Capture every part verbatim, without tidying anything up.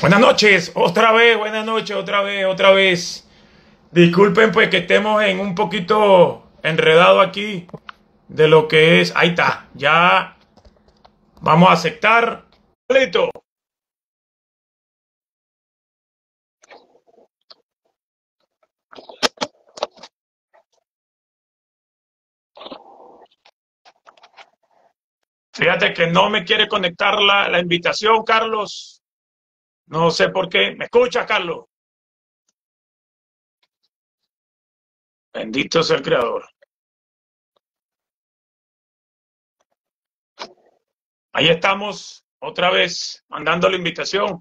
Buenas noches, otra vez, buenas noches, otra vez, otra vez. Disculpen pues que estemos en un poquito enredado aquí de lo que es. Ahí está, ya vamos a aceptar. Listo. Fíjate que no me quiere conectar la, la invitación, Carlos. No sé por qué. ¿Me escuchas, Carlos? Bendito sea el Creador. Ahí estamos, otra vez, mandando la invitación.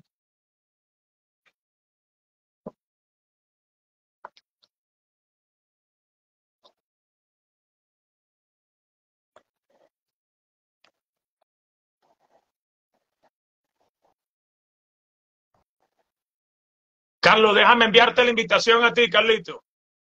Carlos, déjame enviarte la invitación a ti, Carlito.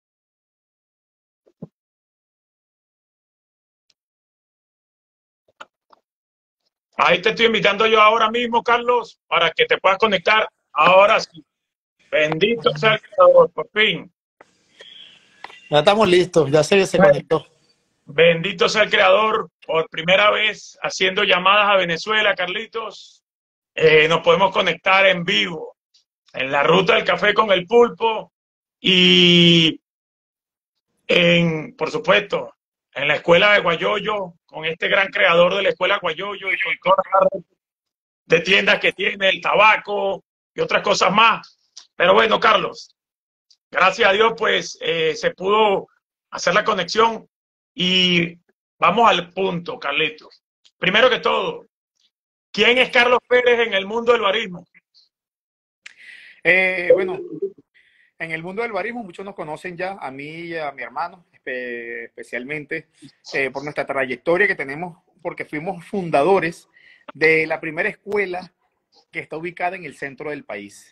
Ahí te estoy invitando yo ahora mismo, Carlos, para que te puedas conectar. Ahora sí. Bendito sea el Creador, por fin. Ya estamos listos, ya se, se conectó. Bendito sea el Creador, por primera vez haciendo llamadas a Venezuela, Carlitos. Eh, nos podemos conectar en vivo en la ruta del café con el pulpo y, en, por supuesto, en la escuela de Guayoyo, con este gran creador de la escuela Guayoyo y con toda la red de tiendas que tiene, el tabaco y otras cosas más. Pero bueno, Carlos, gracias a Dios, pues eh, se pudo hacer la conexión y vamos al punto, Carlitos. Primero que todo, ¿quién es Carlos Pérez en el mundo del barismo? Eh, bueno, en el mundo del barismo muchos nos conocen ya, a mí y a mi hermano, espe especialmente eh, por nuestra trayectoria que tenemos, porque fuimos fundadores de la primera escuela que está ubicada en el centro del país.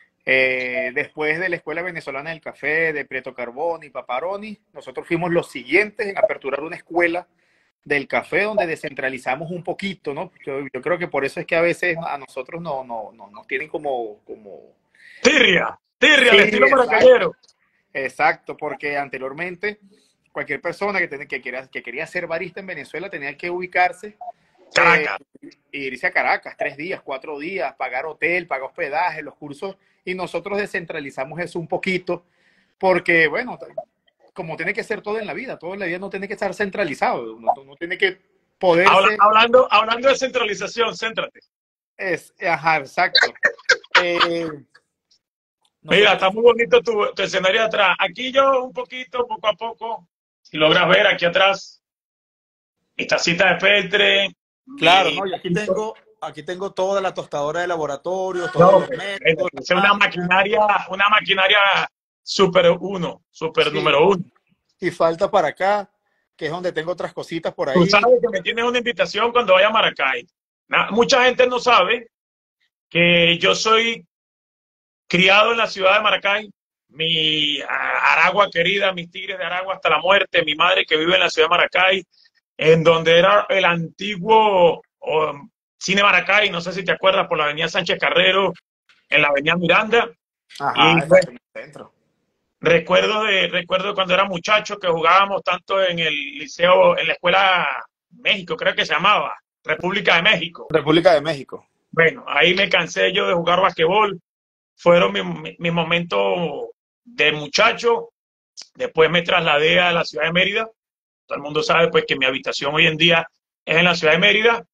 Eh, después de la Escuela Venezolana del Café, de Prieto Carboni y Paparoni, nosotros fuimos los siguientes en aperturar una escuela del café donde descentralizamos un poquito, ¿no? Yo, yo creo que por eso es que a veces a nosotros no, no, no nos tienen como... como... Tirria, tirria, Sí, al estilo exacto, maracayero. exacto, porque anteriormente cualquier persona que, ten, que, quería, que quería ser barista en Venezuela tenía que ubicarse eh, Caracas. e irse a Caracas, tres días, cuatro días, pagar hotel, pagar hospedaje, los cursos, y nosotros descentralizamos eso un poquito, porque, bueno, como tiene que ser todo en la vida, todo en la vida no tiene que estar centralizado, no, no tiene que Habla, poderse... hablando, hablando de centralización, céntrate. Es, ajá, exacto. Eh, Mira, nosotros... está muy bonito tu, tu escenario de atrás. Aquí yo un poquito, poco a poco, si logras ver aquí atrás, mi tacita de peltre, Claro, mi... ¿no? Y aquí tengo, aquí tengo toda la tostadora de laboratorio, todos No, los pero métodos, es la una máquina. maquinaria, una maquinaria super uno, super Sí, número uno. y falta para acá, que es donde tengo otras cositas por Tú ahí. sabes que me tienes una invitación cuando vaya a Maracay. Na- mucha gente no sabe que yo soy criado en la ciudad de Maracay, mi ah, Aragua querida, mis Tigres de Aragua hasta la muerte, mi madre que vive en la ciudad de Maracay, en donde era el antiguo um, Cine Maracay, no sé si te acuerdas, por la avenida Sánchez Carrero, en la avenida Miranda. Ajá, Y pues, exacto, en el centro. recuerdo de recuerdo cuando era muchacho que jugábamos tanto en el liceo, en la escuela México, creo que se llamaba, República de México. República de México. Bueno, ahí me cansé yo de jugar basquetbol. Fueron mis mi, mi momentos de muchacho. Después me trasladé a la ciudad de Mérida. Todo el mundo sabe pues que mi habitación hoy en día es en la ciudad de Mérida.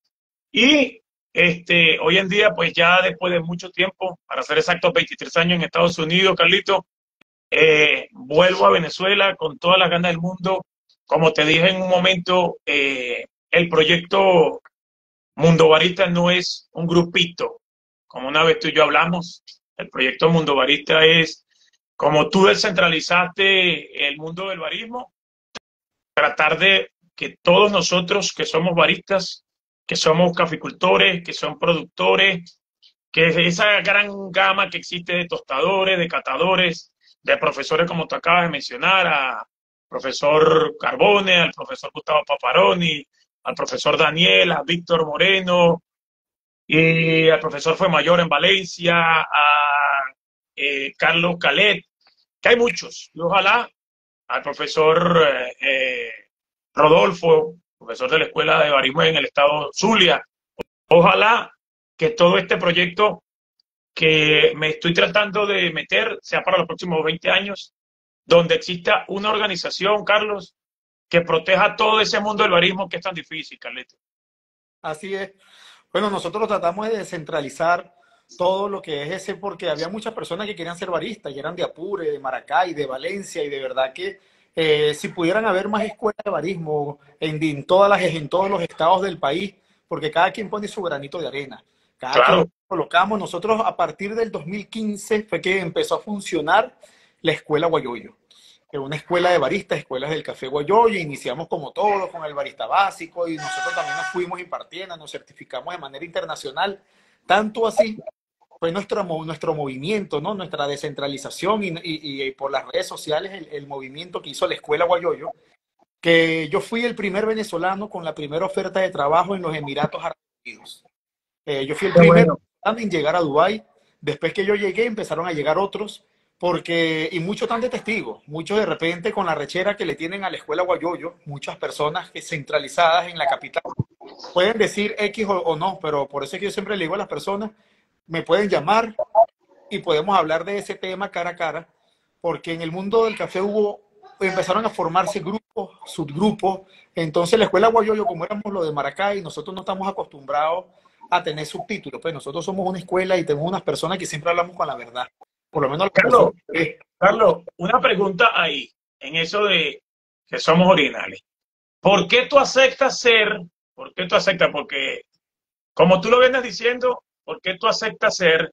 Y este, hoy en día, pues ya después de mucho tiempo, para ser exactos, veintitrés años en Estados Unidos, Carlito, eh, vuelvo a Venezuela con todas las ganas del mundo. Como te dije en un momento, eh, el proyecto Mundo Barista no es un grupito, como una vez tú y yo hablamos. El proyecto Mundo Barista es, como tú descentralizaste el mundo del barismo, tratar de que todos nosotros que somos baristas, que somos caficultores, que son productores, que esa gran gama que existe de tostadores, de catadores, de profesores como tú acabas de mencionar, a profesor Carbone, al profesor Gustavo Paparoni, al profesor Daniel, a Víctor Moreno, y el profesor fue mayor en Valencia, a eh, Carlos Calet, que hay muchos. Y ojalá al profesor eh, eh, Rodolfo, profesor de la Escuela de Barismo en el estado Zulia, ojalá que todo este proyecto que me estoy tratando de meter sea para los próximos veinte años, donde exista una organización, Carlos, que proteja todo ese mundo del barismo que es tan difícil, Carleto. Así es. Bueno, nosotros tratamos de descentralizar todo lo que es ese, porque había muchas personas que querían ser baristas y eran de Apure, de Maracay, de Valencia, y de verdad que eh, si pudieran haber más escuelas de barismo en, en, todas las, en todos los estados del país, porque cada quien pone su granito de arena, cada quien Claro. colocamos, nosotros a partir del dos mil quince fue que empezó a funcionar la escuela Guayoyo, que es una escuela de baristas, escuelas del café Guayoyo, iniciamos como todos con el barista básico y nosotros también nos fuimos impartiendo, nos certificamos de manera internacional, tanto así fue nuestro, nuestro movimiento, ¿no? Nuestra descentralización y, y, y por las redes sociales el, el movimiento que hizo la escuela Guayoyo, que yo fui el primer venezolano con la primera oferta de trabajo en los Emiratos Árabes Unidos. Eh, yo fui el Qué primer bueno. en llegar a Dubái. Después que yo llegué empezaron a llegar otros, porque, y muchos están de testigos, muchos de repente con la rechera que le tienen a la escuela Guayoyo, muchas personas que centralizadas en la capital pueden decir X o, o no, pero por eso es que yo siempre le digo a las personas, me pueden llamar y podemos hablar de ese tema cara a cara, porque en el mundo del café hubo, empezaron a formarse grupos, subgrupos, entonces la escuela Guayoyo, como éramos lo de Maracay, nosotros no estamos acostumbrados a tener subtítulos, pues nosotros somos una escuela y tenemos unas personas que siempre hablamos con la verdad, por lo menos las personas Carlos, que... Carlos, una pregunta ahí, en eso de que somos originales. ¿Por qué tú aceptas ser, por qué tú aceptas? Porque, como tú lo vienes diciendo, ¿por qué tú aceptas ser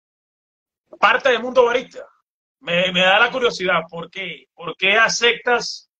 parte del mundo barista? Me, me da la curiosidad, ¿por qué? ¿Por qué aceptas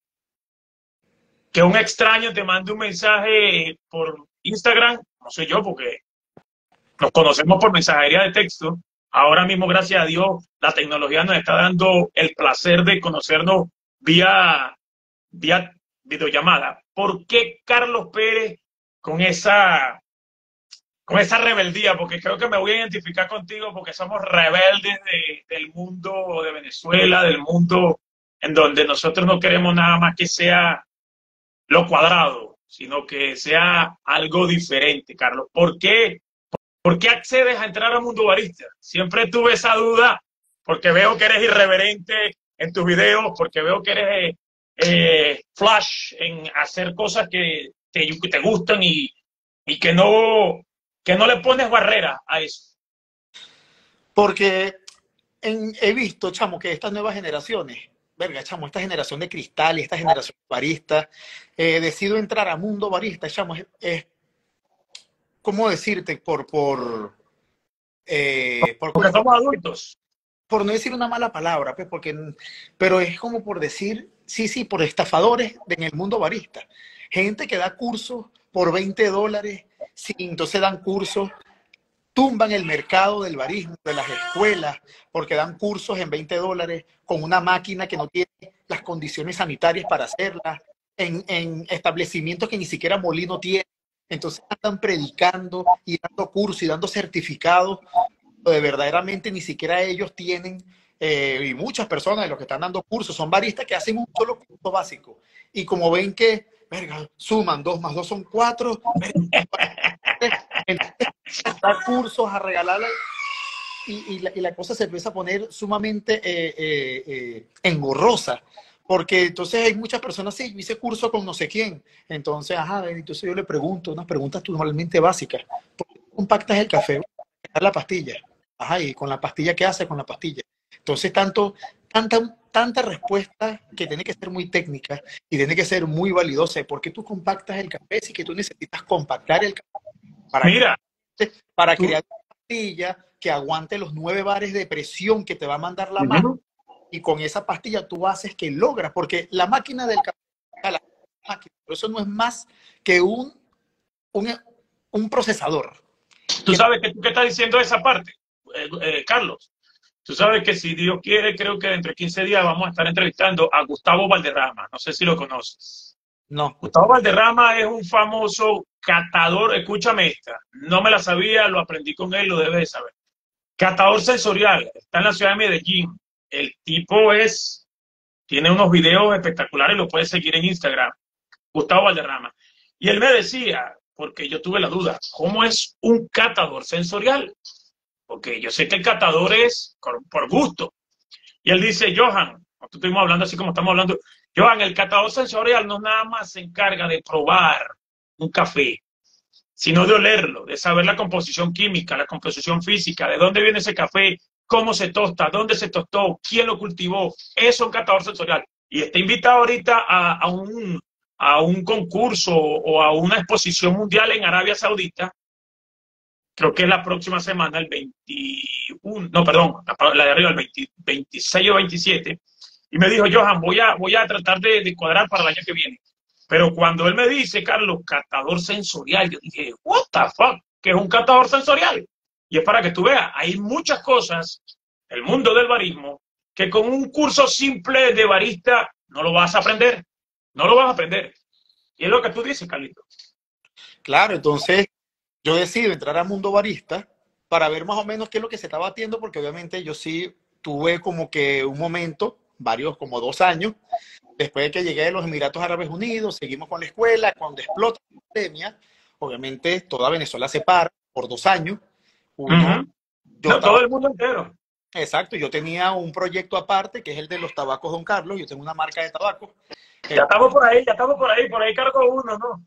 que un extraño te mande un mensaje por Instagram? No sé yo, porque nos conocemos por mensajería de texto. Ahora mismo, gracias a Dios, la tecnología nos está dando el placer de conocernos vía, vía videollamada. ¿Por qué Carlos Pérez con esa, con esa rebeldía? Porque creo que me voy a identificar contigo porque somos rebeldes de, del mundo de Venezuela, del mundo en donde nosotros no queremos nada más que sea lo cuadrado, sino que sea algo diferente, Carlos. ¿Por qué? ¿Por qué accedes a entrar al mundo barista? Siempre tuve esa duda, porque veo que eres irreverente en tus videos, porque veo que eres eh, flash en hacer cosas que te, que te gustan y, y que, no, que no le pones barrera a eso. Porque en, he visto, chamo, que estas nuevas generaciones, verga, chamo, esta generación de cristal y esta generación de baristas, eh, decido entrar a mundo barista, chamo, es, es ¿cómo decirte? Por, por, eh, por, Porque somos adultos. por no decir una mala palabra, pues, porque, pero es como por decir, sí, sí, por estafadores en el mundo barista. Gente que da cursos por veinte dólares, sí, entonces dan cursos, tumban el mercado del barismo, de las escuelas, porque dan cursos en veinte dólares con una máquina que no tiene las condiciones sanitarias para hacerla, en, en establecimientos que ni siquiera molino tiene. Entonces están predicando y dando cursos y dando certificados de verdaderamente ni siquiera ellos tienen, eh, y muchas personas de los que están dando cursos son baristas que hacen un solo curso básico. Y como ven que, verga, suman dos más dos son cuatro, dar cursos a regalarle y, y, la, y la cosa se empieza a poner sumamente eh, eh, eh, engorrosa. Porque entonces hay muchas personas, sí, yo hice curso con no sé quién. Entonces, ajá, entonces yo le pregunto unas preguntas normalmente básicas. ¿Por qué compactas el café? La pastilla. Ajá, y con la pastilla, ¿qué hace con la pastilla? Entonces, tanto, tanta, tanta respuesta que tiene que ser muy técnica y tiene que ser muy validosa. ¿Por qué tú compactas el café si que tú necesitas compactar el café para, Mira, para tú, crear una pastilla que aguante los nueve bares de presión que te va a mandar la máquina? uh-huh. Y con esa pastilla tú haces que logras, porque la máquina del café, la máquina, pero eso no es más que un, un, un procesador. Tú sabes que tú qué estás diciendo esa parte, eh, eh, Carlos. Tú sabes que si Dios quiere, creo que dentro de quince días vamos a estar entrevistando a Gustavo Valderrama. No sé si lo conoces. No. Gustavo Valderrama es un famoso catador, escúchame esta, no me la sabía, lo aprendí con él, lo debes de saber. Catador sensorial, está en la ciudad de Medellín. El tipo es, tiene unos videos espectaculares, lo puedes seguir en Instagram, Gustavo Valderrama. Y él me decía, porque yo tuve la duda, ¿cómo es un catador sensorial? Porque yo sé que el catador es por, por gusto. Y él dice, Johan, nosotros estuvimos hablando así como estamos hablando, Johan, el catador sensorial no nada más se encarga de probar un café, sino de olerlo, de saber la composición química, la composición física, de dónde viene ese café, cómo se tosta, dónde se tostó, quién lo cultivó. Eso es un catador sensorial. Y está invitado ahorita a, a, un, a un concurso o a una exposición mundial en Arabia Saudita. Creo que es la próxima semana, el veintiuno, no, perdón, la, la de arriba, el veinte, veintiséis o veintisiete. Y me dijo, Johan, voy a, voy a tratar de, de cuadrar para el año que viene. Pero cuando él me dice, Carlos, catador sensorial, yo dije, what the fuck, ¿qué es un catador sensorial? Y es para que tú veas, hay muchas cosas, el mundo del barismo, que con un curso simple de barista no lo vas a aprender, no lo vas a aprender. Y es lo que tú dices, Carlito. Claro, entonces yo decido entrar al mundo barista para ver más o menos qué es lo que se está batiendo, porque obviamente yo sí tuve como que un momento, varios, como dos años, después de que llegué de los Emiratos Árabes Unidos, seguimos con la escuela, cuando explota la pandemia, obviamente toda Venezuela se para por dos años. Uno, Uh-huh. yo No, estaba, todo el mundo entero. exacto, yo tenía un proyecto aparte, que es el de los tabacos Don Carlos, yo tengo una marca de tabaco. Ya El, estamos por ahí, ya estamos por ahí, por ahí cargo uno, ¿no?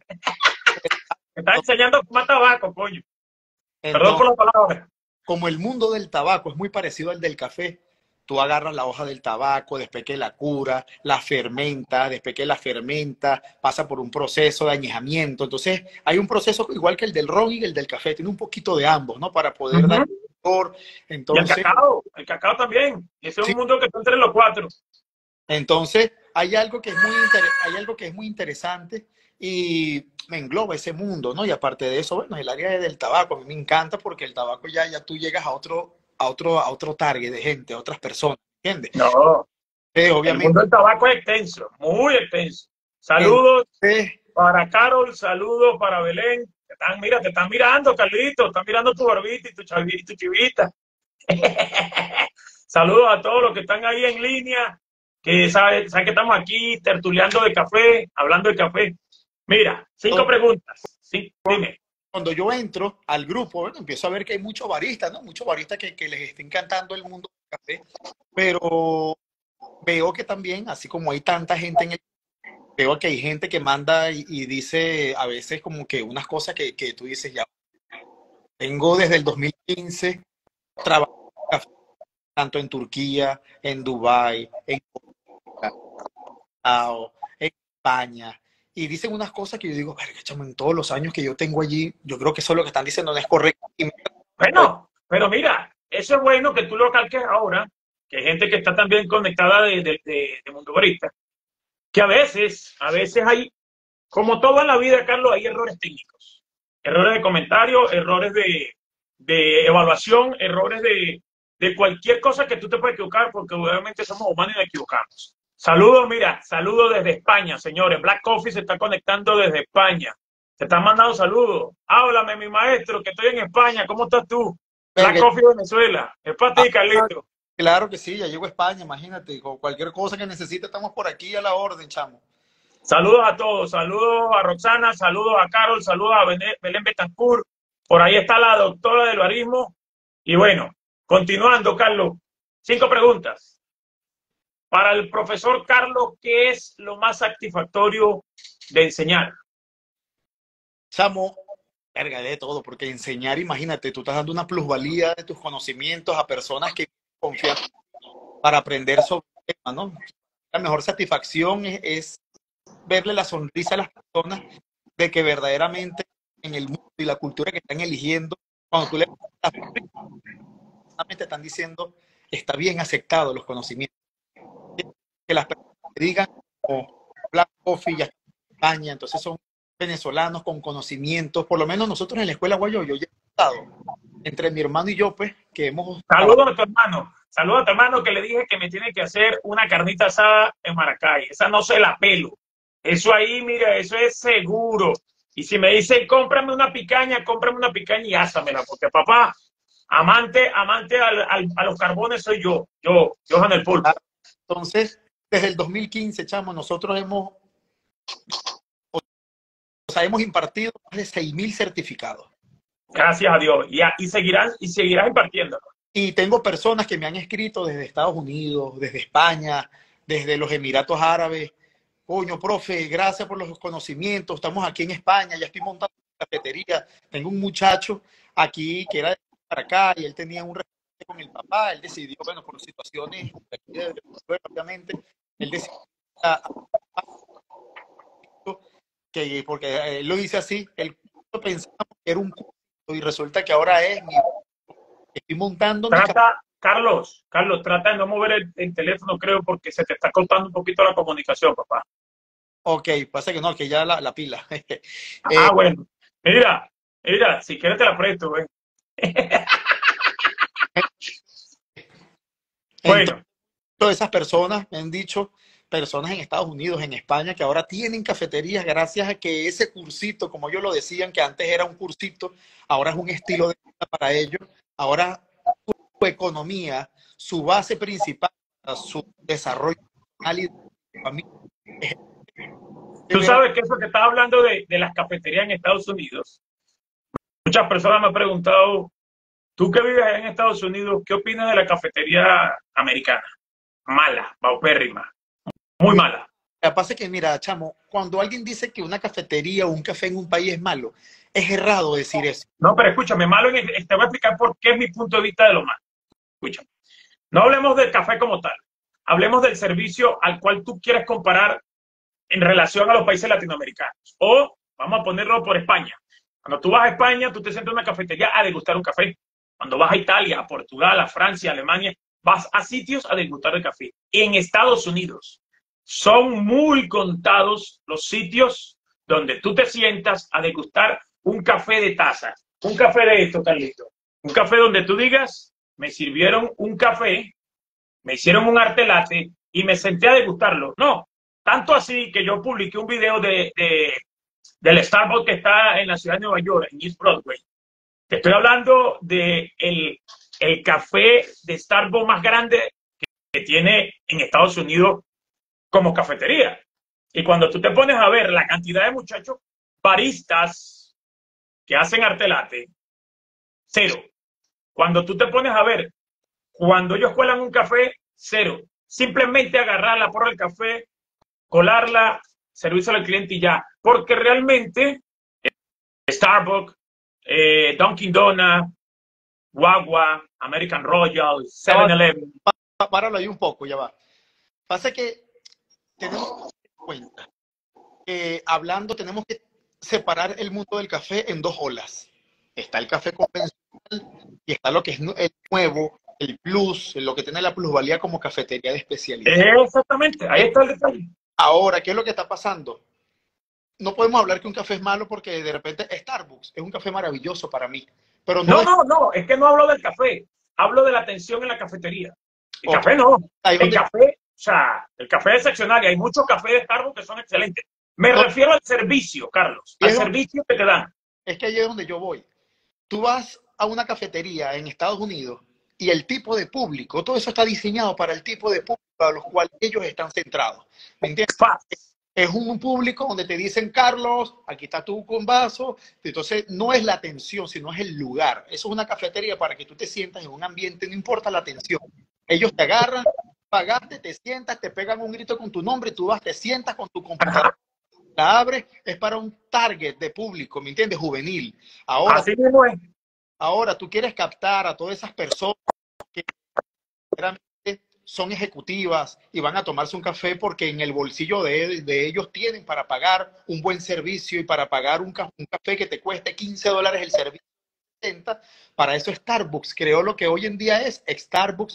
Me está enseñando a fumar tabaco, coño. Perdón por entonces, la palabra. como el mundo del tabaco es muy parecido al del café, tú agarras la hoja del tabaco, después que la cura, la fermenta, después que la fermenta, pasa por un proceso de añejamiento. Entonces, hay un proceso igual que el del ron y el del café, tiene un poquito de ambos, ¿no? Para poder dar Uh-huh. sabor. Y el Entonces, cacao, el cacao también. Ese es sí, un mundo que está entre los cuatro. entonces hay algo que es muy, inter hay algo que es muy interesante y me engloba ese mundo, ¿no? Y aparte de eso, bueno, el área del tabaco, a mí me encanta porque el tabaco ya, ya tú llegas a otro, a otro, a otro target de gente, a otras personas, ¿entiendes? No, Eh, el obviamente. mundo del tabaco es extenso, muy extenso. Saludos Entonces, para Carol, saludos para Belén. Te están, mira, te están mirando, Carlito, están mirando tu barbita y tu, chavi, tu chivita. Saludos a todos los que están ahí en línea, que saben sabe que estamos aquí tertuleando de café, hablando de café. Mira, cinco preguntas. Sí, dime. cuando yo entro al grupo, bueno, empiezo a ver que hay muchos baristas, ¿no? Muchos baristas que, que les está encantando el mundo del café, pero veo que también, así como hay tanta gente en el, veo que hay gente que manda y, y dice a veces como que unas cosas que, que tú dices, ya, tengo desde el dos mil quince trabajando en café, tanto en Turquía, en Dubái, en Cacao, en España, y dicen unas cosas que yo digo, verga, chamo, en todos los años que yo tengo allí, yo creo que eso es lo que están diciendo no es correcto. Y me... Bueno, pero mira, eso es bueno que tú lo calques ahora, que hay gente que está también conectada de, de, de, de Mundo Barista, que a veces, a veces hay, como todo en la vida, Carlos, hay errores técnicos, errores de comentario, errores de, de evaluación, errores de, de cualquier cosa que tú te puedas equivocar, porque obviamente somos humanos y nos equivocamos. Saludos, mira, saludos desde España, señores. Black Coffee se está conectando desde España. Te están mandando saludos. Háblame, mi maestro, que estoy en España. ¿Cómo estás tú? Black Verga, Coffee Venezuela. Es para ti, Carlito. claro que sí, ya llego a España, imagínate, con cualquier cosa que necesite estamos por aquí a la orden, chamo. Saludos a todos. Saludos a Roxana, saludos a Carol, saludos a Belén Betancourt. Por ahí está la doctora del barismo. Y bueno, continuando, Carlos. Cinco preguntas. Para el profesor Carlos, ¿qué es lo más satisfactorio de enseñar? Chamo, verga de todo, porque enseñar, imagínate, tú estás dando una plusvalía de tus conocimientos a personas que confían para aprender sobre el tema, ¿no? La mejor satisfacción es, es verle la sonrisa a las personas de que verdaderamente en el mundo y la cultura que están eligiendo, cuando tú le te están diciendo, está bien aceptado los conocimientos. Que las personas que digan como Black Coffee y España, entonces son venezolanos con conocimientos, por lo menos nosotros en la escuela Guayoyo ya hemos estado, entre mi hermano y yo, pues, que hemos Saludos a tu hermano, saludos a tu hermano que le dije que me tiene que hacer una carnita asada en Maracay, esa no se la pelo, eso ahí, mira, eso es seguro, Y si me dicen, cómprame una picaña, cómprame una picaña y ásamela, porque papá, amante, amante al, al, a los carbones soy yo, yo, Johan el Pulpo. Entonces, desde el dos mil quince, chamo, nosotros hemos, o sea, hemos impartido más de seis mil certificados. Gracias a Dios. Y, a, y, seguirás, y seguirás impartiendo. Y tengo personas que me han escrito desde Estados Unidos, desde España, desde los Emiratos Árabes. Coño, profe, gracias por los conocimientos. Estamos aquí en España, ya estoy montando una cafetería. Tengo un muchacho aquí que era de para acá y él tenía un restaurante con el papá. Él decidió, bueno, por situaciones, obviamente, él decidió que, porque él lo dice así, él pensaba que era un curso y resulta que ahora es mi, estoy montando. Trata, Carlos, Carlos, trata de no mover el, el teléfono, creo, porque se te está cortando un poquito la comunicación, papá. Ok, pasa que no, que ya la, la pila. eh, ah, bueno. Mira, mira, si quieres te la presto, güey. Bueno. Todas esas personas me han dicho, personas en Estados Unidos, en España, que ahora tienen cafeterías gracias a que ese cursito, como ellos lo decían, que antes era un cursito, ahora es un estilo de vida para ellos. Ahora su economía, su base principal, su desarrollo. Tú sabes que eso que estás hablando de, de las cafeterías en Estados Unidos, muchas personas me han preguntado, tú que vives en Estados Unidos, ¿qué opinas de la cafetería americana? Mala, paupérrima, muy mala. Lo que pasa es que, mira, chamo, cuando alguien dice que una cafetería o un café en un país es malo, es errado decir eso. No, pero escúchame, malo en el, te voy a explicar por qué es mi punto de vista de lo malo. Escúchame, no hablemos del café como tal, hablemos del servicio al cual tú quieres comparar en relación a los países latinoamericanos. O vamos a ponerlo por España. Cuando tú vas a España, tú te sientas en una cafetería a degustar un café. Cuando vas a Italia, a Portugal, a Francia, a Alemania, vas a sitios a degustar el café. En Estados Unidos son muy contados los sitios donde tú te sientas a degustar un café de taza. Un café de esto, Carlito. Un café donde tú digas, me sirvieron un café, me hicieron un arte latte y me senté a degustarlo. No, tanto así que yo publiqué un video de, de, del Starbucks que está en la ciudad de Nueva York, en East Broadway. Te estoy hablando de el, el café de Starbucks más grande que, que tiene en Estados Unidos como cafetería. Y cuando tú te pones a ver la cantidad de muchachos baristas que hacen arte latte, cero. Cuando tú te pones a ver, cuando ellos cuelan un café, cero. Simplemente agarrar la porra del café, colarla, servirse al cliente y ya. Porque realmente Starbucks, eh, Dunkin' Donuts, Guagua, American Royal, seven eleven. Páralo ahí un poco, ya va. Pasa que tenemos que tener en cuenta que hablando tenemos que separar el mundo del café en dos olas. Está el café convencional y está lo que es el nuevo, el plus, lo que tiene la plusvalía como cafetería de especialidad. Exactamente, ahí está el detalle. Ahora, ¿qué es lo que está pasando? No podemos hablar que un café es malo porque de repente Starbucks es un café maravilloso para mí. Pero no, no, es... no, no, es que no hablo del café, hablo de la atención en la cafetería. El okay. café no, el donde... café, o sea, el café es excepcional y hay muchos cafés de Starbucks que son excelentes. Me no. refiero al servicio, Carlos, al servicio que te dan. Es que ahí es donde yo voy. Tú vas a una cafetería en Estados Unidos y el tipo de público, todo eso está diseñado para el tipo de público a los cuales ellos están centrados. ¿Me entiendes? Es un público donde te dicen, Carlos, aquí está tú con vaso. Entonces, no es la atención, sino es el lugar. Eso es una cafetería para que tú te sientas en un ambiente, no importa la atención. Ellos te agarran, pagaste, te sientas, te pegan un grito con tu nombre, tú vas, te sientas con tu computadora, la abres, es para un target de público, ¿me entiendes? Juvenil. Ahora, Así mismo es. Ahora tú quieres captar a todas esas personas que realmente son ejecutivas y van a tomarse un café porque en el bolsillo de, de ellos tienen para pagar un buen servicio y para pagar un, un café que te cueste quince dólares el servicio. Para eso Starbucks creó lo que hoy en día es Starbucks.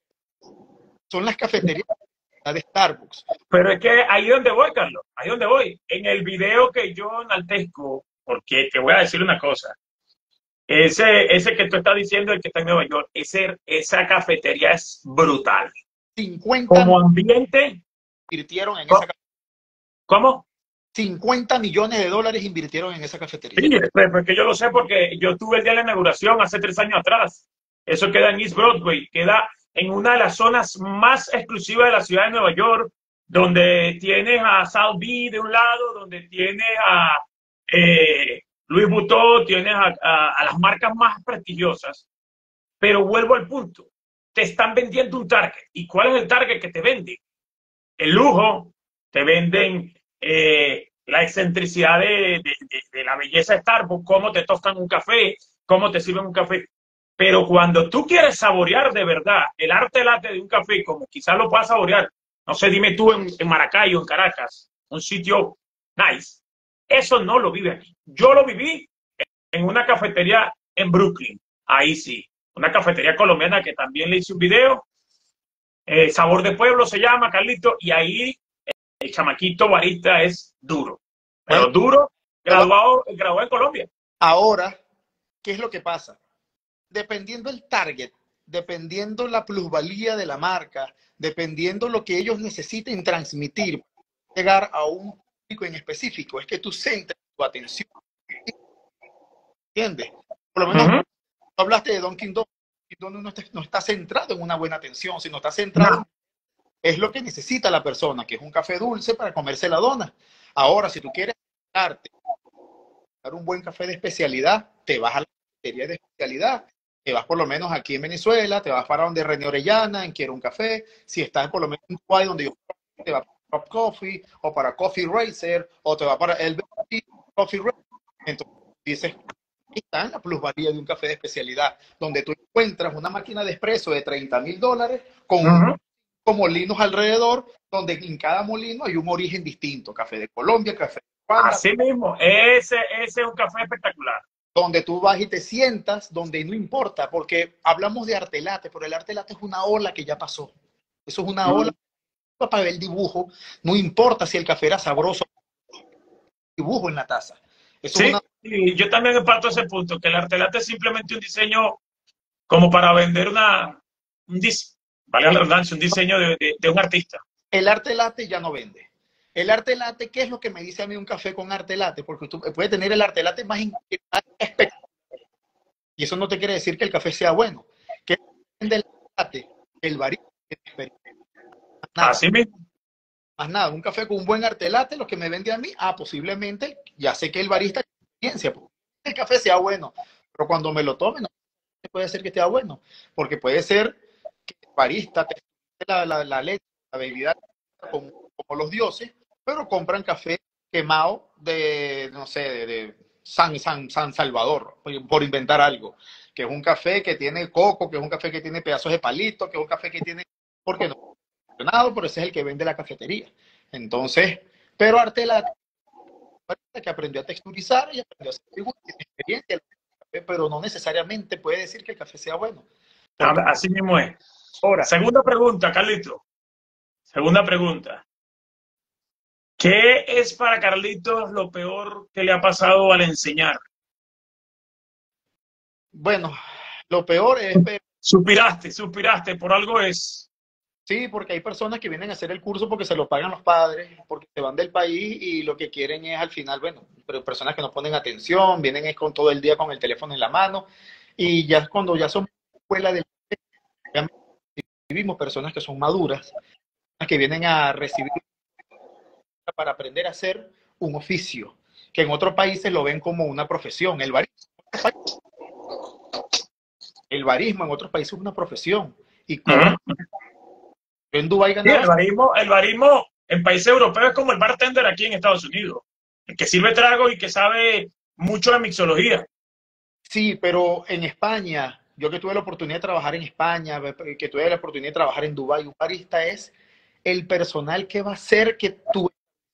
Son las cafeterías de Starbucks. Pero es que ahí es donde voy, Carlos, ahí es donde voy. En el video que yo enaltezco, porque te voy a decir una cosa, ese, ese que tú estás diciendo, el que está en Nueva York, ese, esa cafetería es brutal. cincuenta Como ambiente. Invirtieron en ¿Cómo? esa cafetería. ¿Cómo? cincuenta millones de dólares invirtieron en esa cafetería. Sí, pues, porque yo lo sé porque yo tuve el día de la inauguración hace tres años atrás. Eso queda en East Broadway, queda en una de las zonas más exclusivas de la ciudad de Nueva York, donde tienes a South Beach de un lado, donde tienes a eh, Louis Vuitton, tienes a, a, a las marcas más prestigiosas. Pero vuelvo al punto, te están vendiendo un target. ¿Y cuál es el target que te venden? El lujo, te venden eh, la excentricidad de, de, de, de, la belleza de Starbucks, cómo te tostan un café, cómo te sirven un café. Pero cuando tú quieres saborear de verdad el arte latte de un café, como quizás lo puedas saborear, no sé, dime tú en, en Maracay o en Caracas, un sitio nice, eso no lo vive aquí. Yo lo viví en una cafetería en Brooklyn, ahí sí, una cafetería colombiana que también le hice un video, eh, Sabor de Pueblo se llama, Carlito, y ahí el chamaquito barista es duro, pero Bueno, duro, graduado, graduado en Colombia. Ahora, ¿qué es lo que pasa? Dependiendo el target, dependiendo la plusvalía de la marca, dependiendo lo que ellos necesiten transmitir, llegar a un público en específico, es que tú centres tu atención. ¿Entiendes? Por lo menos, uh-huh. Tú hablaste de Dunkin' Donuts, donde no está, no está centrado en una buena atención, sino está centrado no. en es lo que necesita la persona, que es un café dulce para comerse la dona. Ahora, si tú quieres darte un buen café de especialidad, te vas a la cafetería de especialidad, te vas por lo menos aquí en Venezuela, te vas para donde René Orellana, en Quiero un Café, si estás por lo menos en Dubái, donde yo te vas para Top Coffee, o para Coffee Racer, o te vas para el Coffee Racer. Entonces dices, aquí está la plusvalía de un café de especialidad, donde tú encuentras una máquina de espresso de treinta mil dólares con uh-huh. con molinos alrededor, donde en cada molino hay un origen distinto. Café de Colombia, café de Ruanda. Así mismo, ese, ese es un café espectacular. Donde tú vas y te sientas, donde no importa, porque hablamos de arte latte, pero el arte latte es una ola que ya pasó. Eso es una mm. ola para ver el dibujo. No importa si el café era sabroso, dibujo en la taza. Eso sí, es una... y yo también parto ese punto, que el arte latte es simplemente un diseño como para vender una, un diseño. Vale la redundancia, un diseño de, de, de un artista. El arte latte ya no vende. El arte latte, ¿qué es lo que me dice a mí un café con arte latte? Porque tú puedes tener el arte latte más espectacular. Y eso no te quiere decir que el café sea bueno. ¿Qué vende el latte? El barista. Así mismo. Más nada, un café con un buen arte latte, lo que me vende a mí, ah, posiblemente, ya sé que el barista tiene experiencia, el café sea bueno, pero cuando me lo tome, no puede ser que esté bueno, porque puede ser que el barista te la, la, la leche, la bebida como, como los dioses, pero compran café quemado de, no sé, de, de San, San, San Salvador, por inventar algo, que es un café que tiene coco, que es un café que tiene pedazos de palito, que es un café que tiene, ¿por qué no? Pero ese es el que vende la cafetería. Entonces, pero arte latte, que aprendió a texturizar y aprendió a hacer figuras, tiene experiencia, pero no necesariamente puede decir que el café sea bueno. Porque... Así mismo es. Ahora, segunda pregunta, Carlito. Segunda pregunta. ¿Qué es para Carlitos lo peor que le ha pasado al enseñar? Bueno, lo peor es... Suspiraste, suspiraste, por algo es... Sí, porque hay personas que vienen a hacer el curso porque se lo pagan los padres, porque se van del país y lo que quieren es al final, bueno, pero personas que no ponen atención, vienen es con todo el día con el teléfono en la mano y ya cuando ya son escuela del ya vivimos personas que son maduras, que vienen a recibir para aprender a hacer un oficio, que en otros países lo ven como una profesión. El barismo, el barismo en otros países es una profesión y cobran. Uh-huh. En Dubái sí, el barismo, el barismo en países europeos es como el bartender aquí en Estados Unidos, el que sirve trago y que sabe mucho de mixología. Sí, pero en España, yo que tuve la oportunidad de trabajar en España, que tuve la oportunidad de trabajar en Dubái, un barista es el personal que va a hacer que tu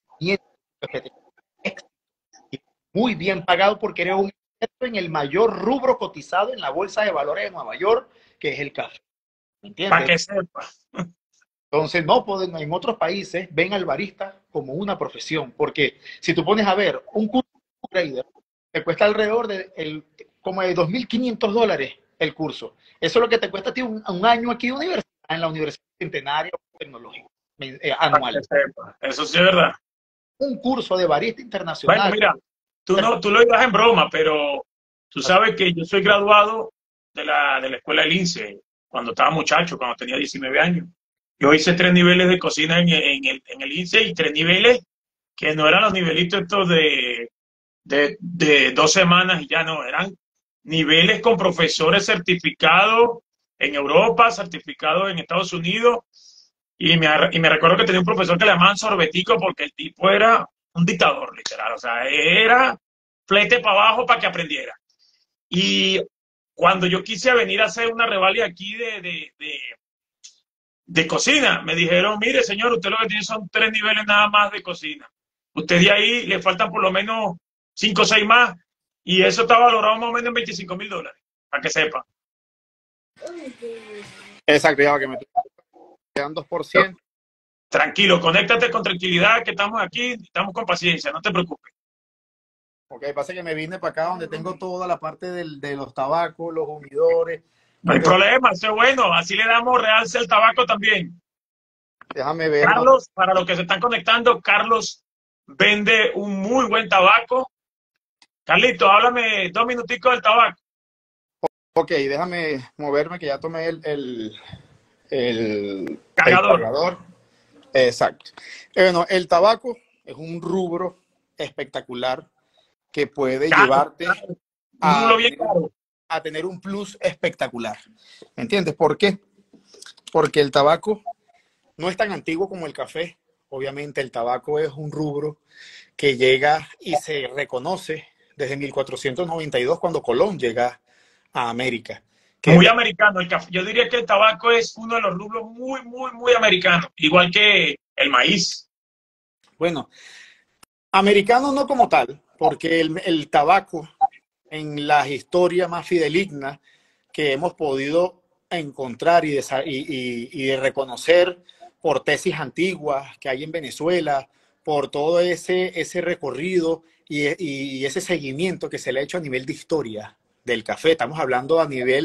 muy bien pagado porque eres un experto en el mayor rubro cotizado en la bolsa de valores de Nueva York, que es el café. ¿Me entiendes? Para que sepa. Entonces, no pueden, en otros países ven al barista como una profesión, porque si tú pones a ver un curso de trader, te cuesta alrededor de el, como de dos mil quinientos dólares el curso. Eso es lo que te cuesta a ti un, un año aquí de universidad, en la Universidad Centenaria Tecnológica eh, anual. Eso sí es verdad. un curso de barista Bueno, internacional. mira, tú, no, tú lo dirás en broma, pero tú sabes que yo soy graduado de la, de la escuela del INSEE cuando estaba muchacho, cuando tenía diecinueve años. Yo hice tres niveles de cocina en, en el, en el INSEE y tres niveles que no eran los nivelitos estos de, de, de dos semanas y ya no, eran niveles con profesores certificados en Europa, certificados en Estados Unidos. Y me, y me recuerdo que tenía un profesor que le llamaban sorbetico porque el tipo era un dictador, literal. O sea, era flete para abajo para que aprendiera. Y cuando yo quise venir a hacer una revalia aquí de, de, de, de cocina, me dijeron, mire señor, usted lo que tiene son tres niveles nada más de cocina. Usted de ahí le faltan por lo menos cinco o seis más. Y eso está valorado más o menos en veinticinco mil dólares, para que sepa. Exacto, ya que me quedan dos por ciento. Tranquilo, conéctate con tranquilidad, que estamos aquí, estamos con paciencia, no te preocupes. Ok, pasa que me vine para acá donde tengo toda la parte del, de los tabacos, los humidores. No hay problema, eso es bueno, así le damos realce al tabaco también. Déjame ver. Carlos, para los que se están conectando, Carlos vende un muy buen tabaco. Carlito, háblame dos minuticos del tabaco. Ok, déjame moverme que ya tomé el, el, el, Cargador. el cargador. Exacto. Eh, bueno, el tabaco es un rubro espectacular que puede Caro, llevarte caro. a, bien caro. a tener un plus espectacular. ¿Entiendes? ¿Por qué? Porque el tabaco no es tan antiguo como el café. Obviamente el tabaco es un rubro que llega y se reconoce desde mil cuatrocientos noventa y dos cuando Colón llega a América. Que Muy americano el café. Yo diría que el tabaco es uno de los rubros muy, muy, muy americanos, igual que el maíz. Bueno, americano no como tal, porque el, el tabaco en la historia más fideligna que hemos podido encontrar y, de, y, y, y de reconocer por tesis antiguas que hay en Venezuela, por todo ese, ese recorrido y, y ese seguimiento que se le ha hecho a nivel de historia del café. Estamos hablando a nivel,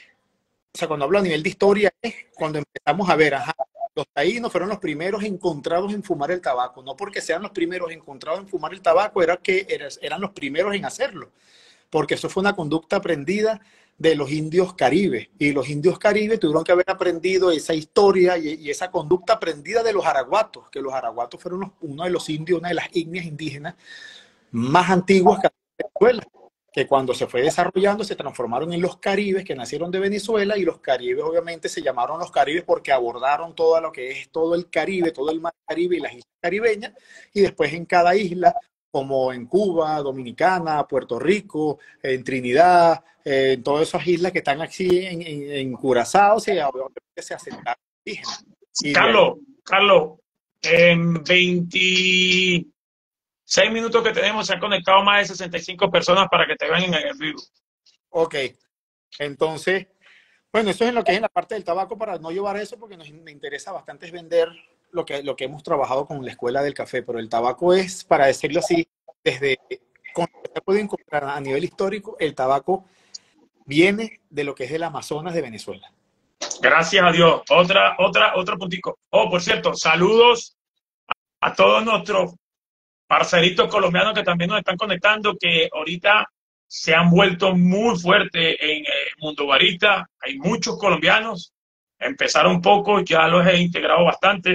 o sea, cuando hablo a nivel de historia es cuando empezamos a ver, ajá, los taínos fueron los primeros encontrados en fumar el tabaco, no porque sean los primeros encontrados en fumar el tabaco, era que eran los primeros en hacerlo, porque eso fue una conducta aprendida de los indios caribes, y los indios caribes tuvieron que haber aprendido esa historia y, y esa conducta aprendida de los araguatos, que los araguatos fueron los, uno de los indios, una de las etnias indígenas más antiguas que Venezuela, que cuando se fue desarrollando se transformaron en los caribes que nacieron de Venezuela, y los caribes obviamente se llamaron los caribes porque abordaron todo lo que es todo el Caribe, todo el mar Caribe y las islas caribeñas, y después en cada isla, como en Cuba, Dominicana, Puerto Rico, en Trinidad, eh, en todas esas islas que están aquí en, en, en Curazao, se, se asentaron indígenas. Y Carlos, ahí... Carlos, en veintiséis minutos que tenemos se han conectado más de sesenta y cinco personas para que te vean en el vivo. Ok, entonces, bueno, eso es en lo que es en la parte del tabaco, para no llevar eso, porque nos me interesa bastante es vender lo que, lo que hemos trabajado con la Escuela del Café, pero el tabaco es, para decirlo así, desde, como se puede encontrar a nivel histórico, el tabaco viene de lo que es el Amazonas de Venezuela. Gracias a Dios. Otra, otra, otro puntico. Oh, por cierto, saludos a, a todos nuestros parceritos colombianos que también nos están conectando, que ahorita se han vuelto muy fuertes en el mundo barista. Hay muchos colombianos, empezaron poco, ya los he integrado bastante.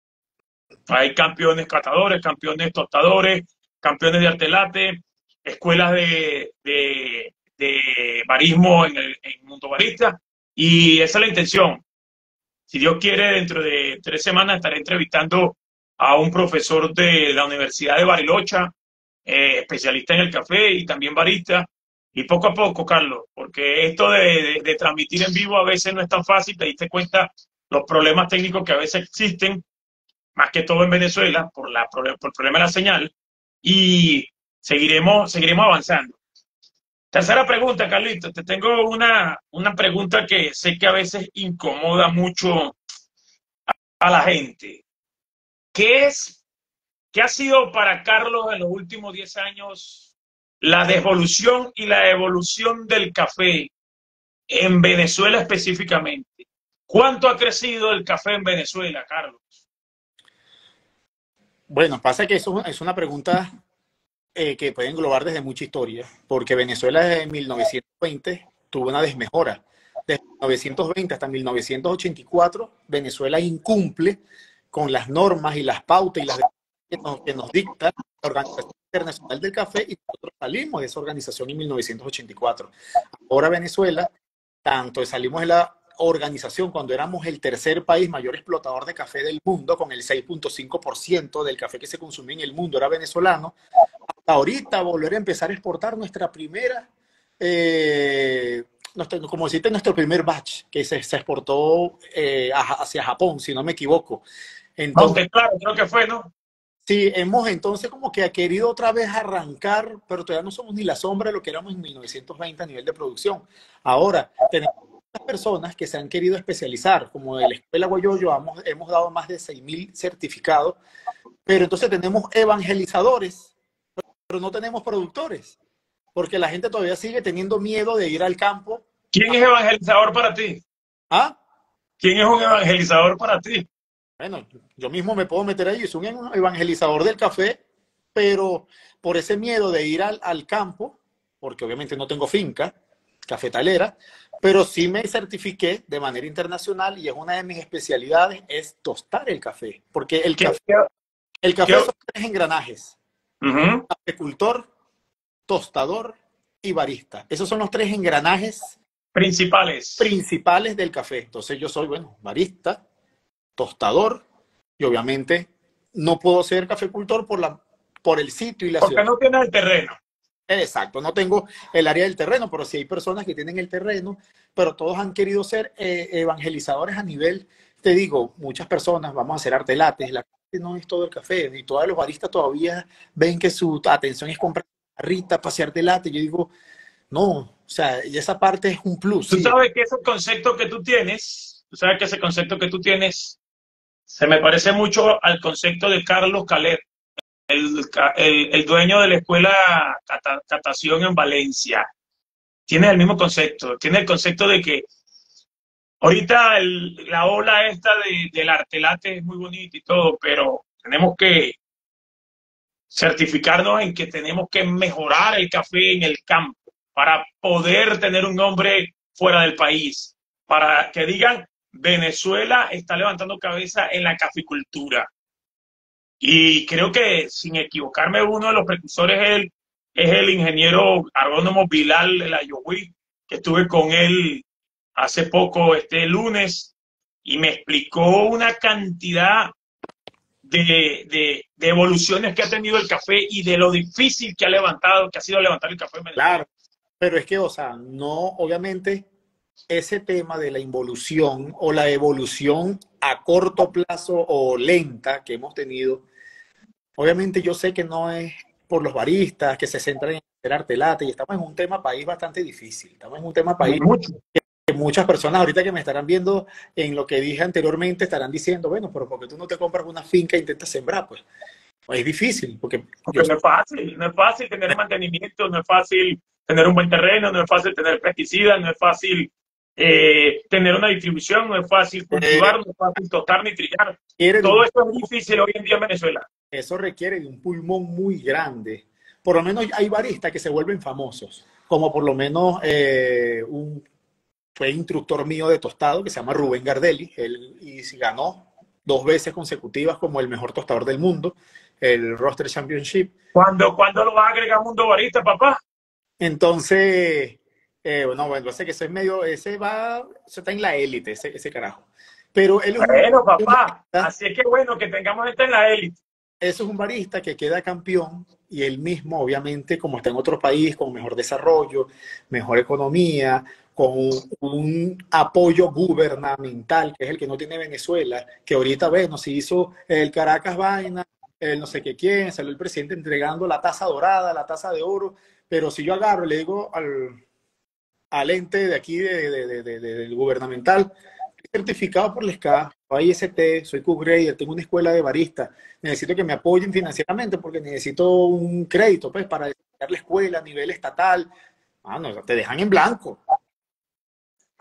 Hay campeones catadores, campeones tostadores, campeones de arte latte, escuelas de, de, de barismo en el, en el mundo barista, y esa es la intención. Si Dios quiere, dentro de tres semanas estaré entrevistando a un profesor de la Universidad de Bariloche, eh, especialista en el café y también barista. Y poco a poco, Carlos, porque esto de, de, de transmitir en vivo a veces no es tan fácil, te diste cuenta los problemas técnicos que a veces existen, más que todo en Venezuela, por, la, por el problema de la señal, y seguiremos, seguiremos avanzando. Tercera pregunta, Carlito. Te tengo una, una pregunta que sé que a veces incomoda mucho a la gente. ¿Qué es, qué ha sido para Carlos en los últimos diez años la devolución y la evolución del café en Venezuela específicamente? ¿Cuánto ha crecido el café en Venezuela, Carlos? Bueno, pasa que eso es una pregunta eh, que puede englobar desde mucha historia, porque Venezuela desde mil novecientos veinte tuvo una desmejora. Desde mil novecientos veinte hasta mil novecientos ochenta y cuatro, Venezuela incumple con las normas y las pautas y las que nos, que nos dicta la Organización Internacional del Café, y nosotros salimos de esa organización en mil novecientos ochenta y cuatro. Ahora Venezuela, tanto salimos de la organización cuando éramos el tercer país mayor explotador de café del mundo, con el seis punto cinco por ciento del café que se consumía en el mundo era venezolano, hasta ahorita volver a empezar a exportar nuestra primera, eh, nuestro, como decirte, nuestro primer batch que se, se exportó eh, hacia Japón, si no me equivoco. Entonces, Monte Claro, creo que fue, ¿no? sí, hemos entonces como que ha querido otra vez arrancar, pero todavía no somos ni la sombra de lo que éramos en mil novecientos veinte a nivel de producción. Ahora, tenemos personas que se han querido especializar, como de la Escuela Guayoyo hemos, hemos dado más de seis mil certificados, pero entonces tenemos evangelizadores, pero no tenemos productores, porque la gente todavía sigue teniendo miedo de ir al campo. ¿Quién es evangelizador para ti? ¿Ah? ¿Quién es un evangelizador para ti? Bueno, yo mismo me puedo meter ahí, soy un evangelizador del café, pero por ese miedo de ir al, al campo, porque obviamente no tengo finca cafetalera, pero sí me certifiqué de manera internacional y es una de mis especialidades, es tostar el café, porque el ¿Qué, café, qué, el café qué? son tres engranajes: Uh-huh. caficultor, tostador y barista. Esos son los tres engranajes Principales. principales del café. Entonces yo soy, bueno, barista, tostador, y obviamente no puedo ser cafecultor por, la, por el sitio y la Porque ciudad. no tienes el terreno. Exacto, no tengo el área del terreno, pero sí hay personas que tienen el terreno, pero todos han querido ser eh, evangelizadores a nivel, te digo, muchas personas, vamos a hacer arte lates, la gente no es todo el café, y todos los baristas todavía ven que su atención es comprar barrita, pasear de latte. Yo digo, no, o sea, y esa parte es un plus, Tú sí. sabes que ese concepto que tú tienes, tú sabes que ese concepto que tú tienes se me parece mucho al concepto de Carlos Calet, el, el, el dueño de la escuela Cata, Catación en Valencia. Tiene el mismo concepto, tiene el concepto de que ahorita el, la ola esta de, del arte latte es muy bonita y todo, pero tenemos que certificarnos en que tenemos que mejorar el café en el campo para poder tener un nombre fuera del país, para que digan Venezuela está levantando cabeza en la caficultura. Y creo que, sin equivocarme, uno de los precursores es el, es el ingeniero agrónomo Bilal El Ayoví, que estuve con él hace poco, este lunes, y me explicó una cantidad de, de, de evoluciones que ha tenido el café y de lo difícil que ha levantado, que ha sido levantar el café en Venezuela. Claro, pero es que, o sea, no, obviamente, ese tema de la involución o la evolución a corto plazo o lenta que hemos tenido, obviamente yo sé que no es por los baristas que se centran en hacer arte latte, y estamos en un tema país bastante difícil, estamos en un tema país Mucho. que muchas personas ahorita que me estarán viendo en lo que dije anteriormente estarán diciendo, bueno, pero ¿por qué tú no te compras una finca e intentas sembrar? Pues, pues es difícil, porque yo Porque no es fácil, no es fácil tener mantenimiento, no es fácil tener un buen terreno, no es fácil tener pesticidas, no es fácil eh, tener una distribución, no es fácil eh, cultivar, no es fácil tostar ni trillar. quiere de Todo un, esto es difícil hoy en día en Venezuela. eso requiere de un pulmón muy grande. Por lo menos hay baristas que se vuelven famosos, como por lo menos eh, un fue instructor mío de tostado que se llama Rubén Gardelli, él y ganó dos veces consecutivas como el mejor tostador del mundo, el Roaster Championship. Cuando, cuando lo vas a agregar a Mundo Barista, papá. Entonces, eh, bueno, bueno, sé que ese es medio, ese va, ese está en la élite, ese, ese carajo. Pero él es un, Bueno, un papá, barista, así es que bueno que tengamos esto en la élite. eso es un barista que queda campeón y él mismo, obviamente, como está en otro país, con mejor desarrollo, mejor economía, con un, un apoyo gubernamental, que es el que no tiene Venezuela, que ahorita, bueno, se hizo el Caracas Vaina, el no sé qué quién, salió el presidente entregando la taza dorada, la taza de oro, pero si yo agarro y le digo al, al ente de aquí, de, de, de, de, del gubernamental, certificado por la S C A, soy I S T, soy Cook-Grader, tengo una escuela de barista, necesito que me apoyen financieramente porque necesito un crédito pues, para desarrollar la escuela a nivel estatal. Ah, no, te dejan en blanco.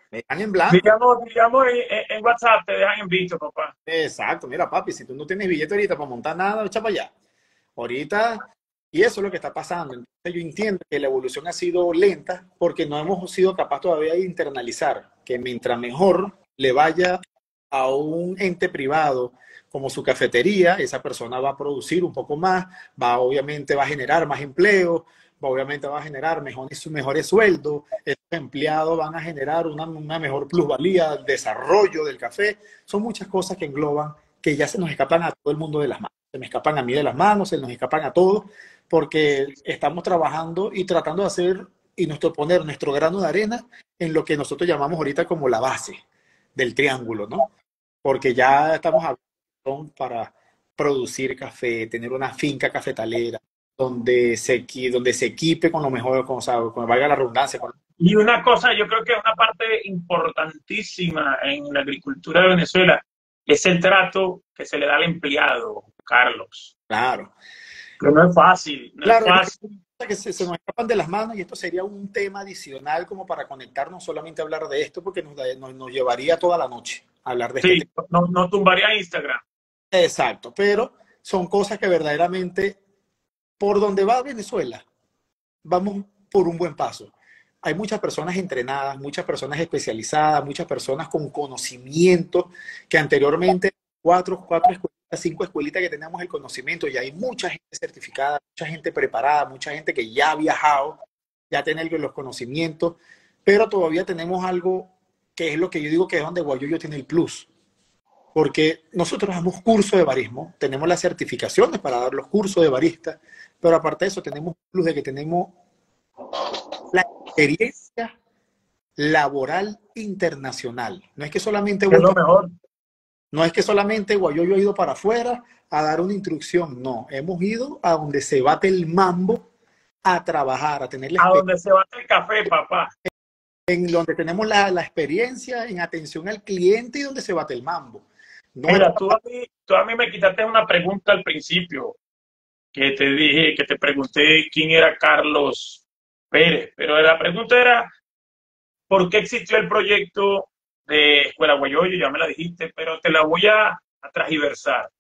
Me dejan en blanco. Digamos, digamos en, en- en WhatsApp te dejan en visto, papá. Exacto, mira, papi, si tú no tienes billete ahorita para montar nada, echa para allá. Ahorita, y eso es lo que está pasando. Entonces yo entiendo que la evolución ha sido lenta porque no hemos sido capaces todavía de internalizar que mientras mejor le vaya a un ente privado como su cafetería, esa persona va a producir un poco más, va obviamente va a generar más empleo, va, obviamente va a generar mejores, mejores sueldos, esos empleados van a generar una, una mejor plusvalía, desarrollo del café. Son muchas cosas que engloban que ya se nos escapan a todo el mundo de las manos. Se me escapan a mí de las manos, se nos escapan a todos, porque estamos trabajando y tratando de hacer y nuestro, poner nuestro grano de arena en lo que nosotros llamamos ahorita como la base del triángulo, ¿no? Porque ya estamos hablando para producir café, tener una finca cafetalera, donde se, donde se equipe con lo mejor, con, o sea, con valga la redundancia. Con... Y una cosa, yo creo que una parte importantísima en la agricultura de Venezuela es el trato que se le da al empleado, Carlos. Claro. Que no es fácil, no es Claro, fácil. que se, se, nos escapan de las manos y esto sería un tema adicional como para conectarnos solamente a hablar de esto porque nos, nos, nos llevaría toda la noche a hablar de este Sí, tema. no, no tumbaría Instagram. Exacto, pero son cosas que verdaderamente por donde va Venezuela vamos por un buen paso. Hay muchas personas entrenadas, muchas personas especializadas, muchas personas con conocimiento que anteriormente cuatro, cuatro escuelitas, cinco escuelitas que teníamos el conocimiento y hay mucha gente certificada, mucha gente preparada, mucha gente que ya ha viajado, ya tiene los conocimientos, pero todavía tenemos algo que es lo que yo digo que es donde Guayoyo tiene el plus. Porque nosotros damos curso de barismo, tenemos las certificaciones para dar los cursos de barista, pero aparte de eso tenemos un plus de que tenemos la experiencia laboral internacional. No es que solamente Es voy lo para, mejor. no es que solamente Guayoyo ha ido para afuera a dar una instrucción, no, hemos ido a donde se bate el mambo a trabajar, a tener la A experiencia, donde se bate el café, papá. en donde tenemos la, la experiencia en atención al cliente y donde se bate el mambo. No es Mira, tú a mí, tú a mí me quitaste una pregunta al principio, que te dije, que te pregunté quién era Carlos Pérez, pero la pregunta era, ¿por qué existió el proyecto de Escuela Guayoyo? Ya me la dijiste, pero te la voy a, a transversar.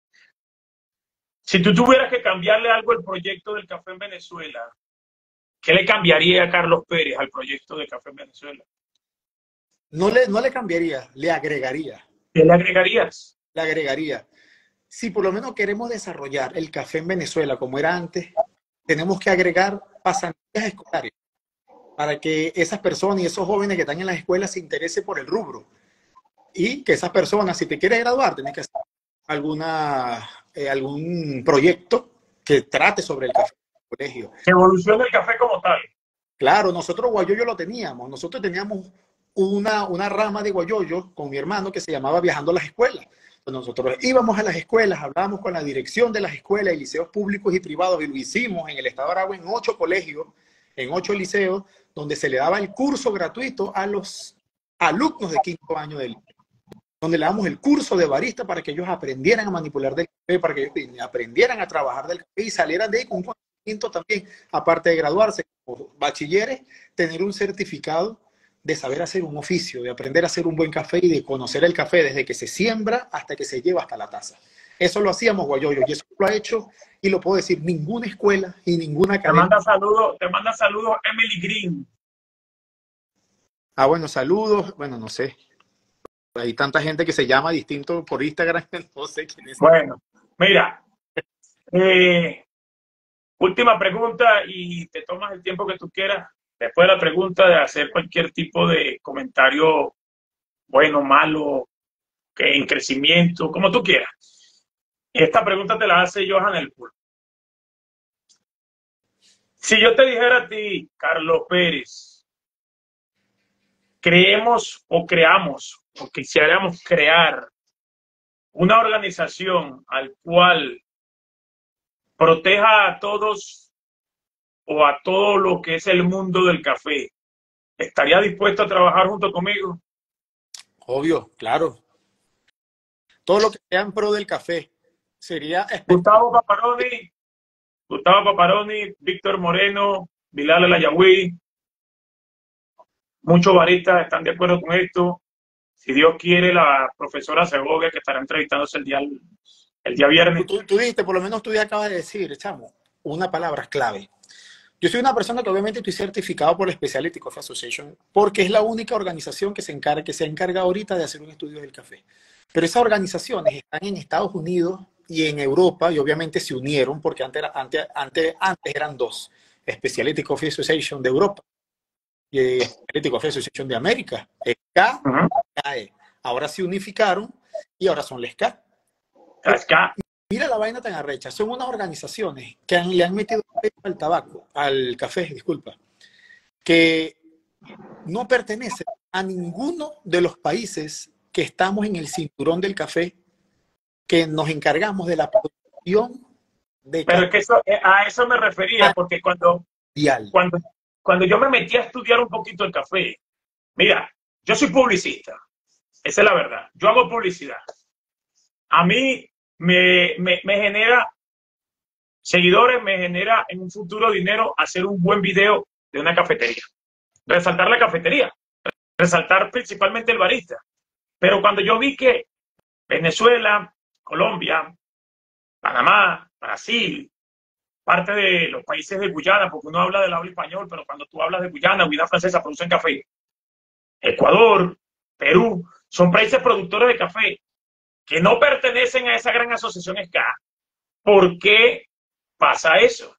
Si tú tuvieras que cambiarle algo al proyecto del café en Venezuela, ¿qué le cambiaría a Carlos Pérez al proyecto de café en Venezuela? No le, no le cambiaría, le agregaría, ¿Qué le agregarías? le agregaría. Si por lo menos queremos desarrollar el café en Venezuela como era antes, tenemos que agregar pasantías escolares para que esas personas y esos jóvenes que están en las escuelas se interesen por el rubro. Y que esas personas, si te quieres graduar, tienes que hacer alguna, eh, algún proyecto que trate sobre el café en el colegio. Evolución del café como tal. Claro, nosotros Guayoyo lo teníamos. Nosotros teníamos una, una rama de Guayoyo con mi hermano que se llamaba Viajando a las Escuelas. Entonces nosotros íbamos a las escuelas, hablábamos con la dirección de las escuelas y liceos públicos y privados y lo hicimos en el estado de Aragua en ocho colegios, en ocho liceos, donde se le daba el curso gratuito a los alumnos de quinto año del donde le damos el curso de barista para que ellos aprendieran a manipular del café, para que ellos aprendieran a trabajar del café y salieran de ahí con un conocimiento también, aparte de graduarse como bachilleres, tener un certificado de saber hacer un oficio, de aprender a hacer un buen café y de conocer el café desde que se siembra hasta que se lleva hasta la taza. Eso lo hacíamos Guayoyo y eso lo ha hecho, y lo puedo decir, ninguna escuela y ninguna Te academia. manda saludos, te manda saludos Emily Green. Ah, bueno, saludos, bueno, no sé. Hay tanta gente que se llama distinto por Instagram, no sé quién es. Bueno, mira, eh, última pregunta y te tomas el tiempo que tú quieras. Después de la pregunta de hacer cualquier tipo de comentario, bueno, malo, que en crecimiento, como tú quieras. Esta pregunta te la hace Johan El Pulpo. Si yo te dijera a ti, Carlos Pérez, creemos o creamos o quisiéramos crear una organización al cual proteja a todos o a todo lo que es el mundo del café, ¿estaría dispuesto a trabajar junto conmigo? Obvio, claro. Todo lo que sea en pro del café sería espectacular. Gustavo Paparoni, Gustavo Paparoni, Víctor Moreno, Bilal El Ayahui, muchos baristas están de acuerdo con esto. Si Dios quiere, la profesora Segovia, que estará entrevistándose el día, el día Tú, viernes. tú, tú dijiste, por lo menos tú ya acabas de decir, chamo, una palabra clave. Yo soy una persona que obviamente estoy certificado por la Specialty Coffee Association porque es la única organización que se encarga, que se encarga ahorita de hacer un estudio del café. Pero esas organizaciones están en Estados Unidos y en Europa y obviamente se unieron porque antes, antes, antes, antes eran dos. Specialty Coffee Association de Europa y Specialty Coffee Association de América. S C A, Uh-huh. C A E. Ahora se unificaron y ahora son la S C A. Acá. Mira la vaina tan arrecha. Son unas organizaciones que han, le han metido al tabaco, al café, disculpa, que no pertenecen a ninguno de los países que estamos en el cinturón del café, que nos encargamos de la producción de Pero café es que eso, a eso me refería, porque cuando, mundial. cuando, cuando yo me metí a estudiar un poquito el café, mira, yo soy publicista, esa es la verdad, yo hago publicidad. A mí me, me, me genera seguidores, me genera en un futuro dinero hacer un buen video de una cafetería, resaltar la cafetería, resaltar principalmente el barista. Pero cuando yo vi que Venezuela, Colombia, Panamá, Brasil, parte de los países de Guyana, porque uno habla del habla español, pero cuando tú hablas de Guyana, Guyana francesa, producen café. Ecuador, Perú, son países productores de café que no pertenecen a esa gran asociación S C A. ¿Por qué pasa eso?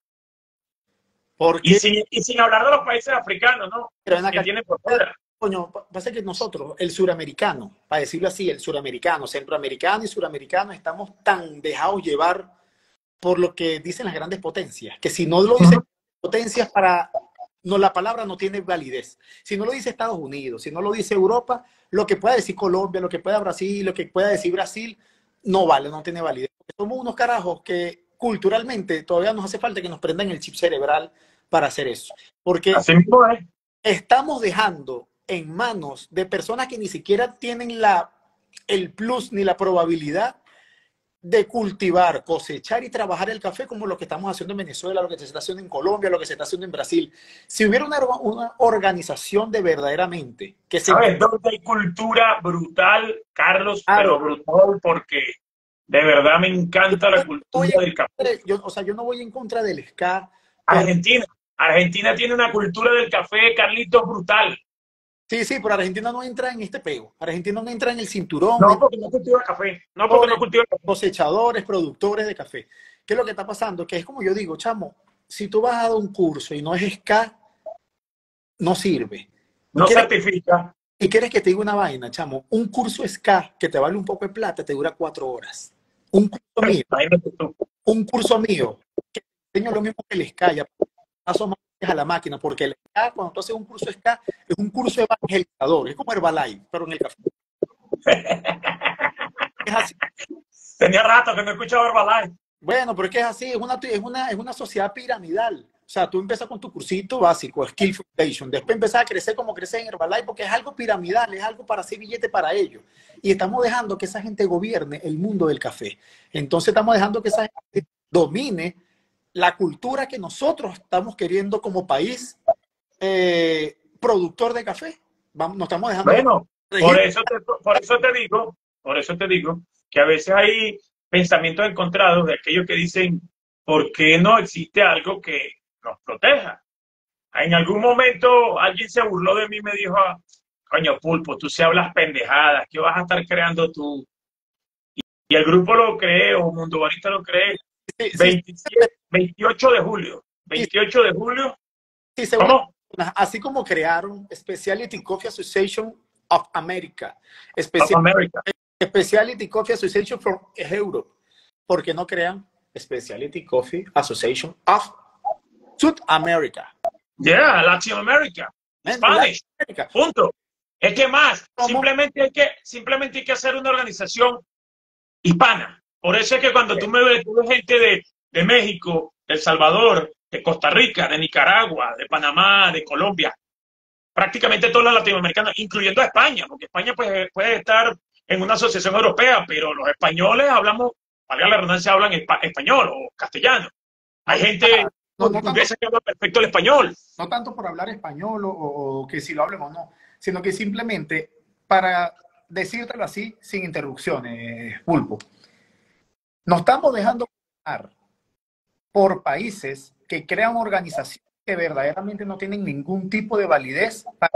Y Porque, sin, y sin hablar de los países africanos, ¿no? pero Que tienen por fuera. coño, pasa que nosotros, el suramericano, para decirlo así, el suramericano, centroamericano y suramericano, estamos tan dejados llevar por lo que dicen las grandes potencias, que si no lo dicen uh-huh. potencias para, no, la palabra no tiene validez. Si no lo dice Estados Unidos, si no lo dice Europa, lo que pueda decir Colombia, lo que pueda Brasil, lo que pueda decir Brasil, no vale, no tiene validez. Porque somos unos carajos que culturalmente todavía nos hace falta que nos prendan el chip cerebral para hacer eso. Porque así mismo es. Estamos dejando en manos de personas que ni siquiera tienen la, el plus ni la probabilidad de cultivar, cosechar y trabajar el café como lo que estamos haciendo en Venezuela, lo que se está haciendo en Colombia, lo que se está haciendo en Brasil. Si hubiera una, una organización de verdaderamente que se... ¿Sabes dónde hay cultura brutal, Carlos? Claro. Pero brutal porque de verdad me encanta la cultura del café. Yo, o sea, yo no voy en contra del S C A. Argentina. Argentina tiene una cultura del café, Carlitos, brutal. Sí, sí, pero Argentina no entra en este pego. Argentina no entra en el cinturón. No, porque no cultiva café. No, porque no cultiva café. Cosechadores, productores de café. ¿Qué es lo que está pasando? Que es como yo digo, chamo, si tú vas a dar un curso y no es S C A, no sirve. No certifica. Y quieres que te diga una vaina, chamo, un curso S C A que te vale un poco de plata te dura cuatro horas. Un curso mío, un curso mío, que te enseño lo mismo que el S C A, ya paso más a la máquina, porque el S C A, cuando tú haces un curso S C A, es un curso evangelizador, es como Herbalife, pero en el café. Es así. Tenía rato que no escuchaba Herbalife. Bueno, pero es que es así, es una, es una, es una sociedad piramidal. O sea, tú empiezas con tu cursito básico, Skill Foundation, después empiezas a crecer como creces en Herbalife, porque es algo piramidal, es algo para hacer billete para ellos. Y estamos dejando que esa gente gobierne el mundo del café. Entonces estamos dejando que esa gente domine la cultura que nosotros estamos queriendo como país eh, productor de café. Vamos, nos estamos dejando... Bueno, por eso, te, por eso te digo, por eso te digo que a veces hay pensamientos encontrados de aquellos que dicen, ¿por qué no existe algo que nos proteja? En algún momento alguien se burló de mí y me dijo, coño, Pulpo, tú se hablas pendejadas, ¿qué vas a estar creando tú? Y el grupo lo cree, o Mundo Barista lo cree, sí, sí, veintisiete, veintiocho de julio. veintiocho de julio. Sí, ¿cómo? Así como crearon Specialty Coffee Association of America. Specialty, of America. Specialty Coffee Association from Europe. ¿Por qué no crean Specialty Coffee Association of South America? Yeah, Latin America. Spanish. America. Punto. Es que más, simplemente hay que, simplemente hay que hacer una organización hispana. Por eso es que cuando tú me ves, tú ves gente de, de México, de El Salvador, de Costa Rica, de Nicaragua, de Panamá, de Colombia, prácticamente todos los latinoamericanos, incluyendo a España, porque España pues, puede estar en una asociación europea, pero los españoles hablamos, valga la redundancia, hablan español o castellano. Hay gente no, no tanto, portuguesa que habla perfecto el español. no tanto por hablar español o, o que si lo hablemos o no, sino que simplemente para decírtelo así, sin interrupciones, Pulpo, nos estamos dejando ganar por países que crean organizaciones que verdaderamente no tienen ningún tipo de validez para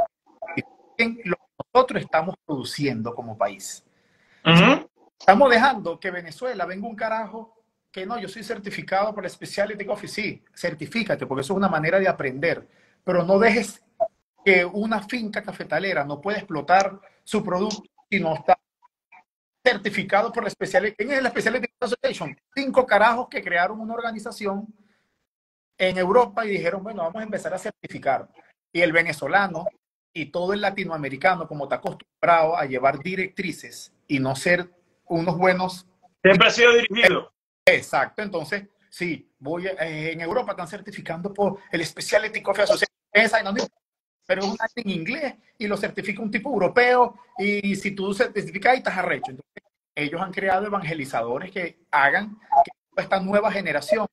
lo que nosotros estamos produciendo como país. Uh-huh. Estamos dejando que Venezuela venga un carajo que no, yo soy certificado por la Specialty Coffee. Sí, certifícate, porque eso es una manera de aprender, pero no dejes que una finca cafetalera no pueda explotar su producto si no está certificado por la Specialty. ¿Quién es la Specialty Association? Cinco carajos que crearon una organización en Europa y dijeron, bueno, vamos a empezar a certificar. Y el venezolano y todo el latinoamericano, como está acostumbrado a llevar directrices y no ser unos buenos... Siempre ha sido dirigido. Exacto, entonces, sí, voy eh, en Europa están certificando por el Specialty Coffee Association, esa, no, pero es un arte en inglés y lo certifica un tipo europeo y si tú certificas ahí estás arrecho. Entonces, ellos han creado evangelizadores que hagan que esta nueva generación,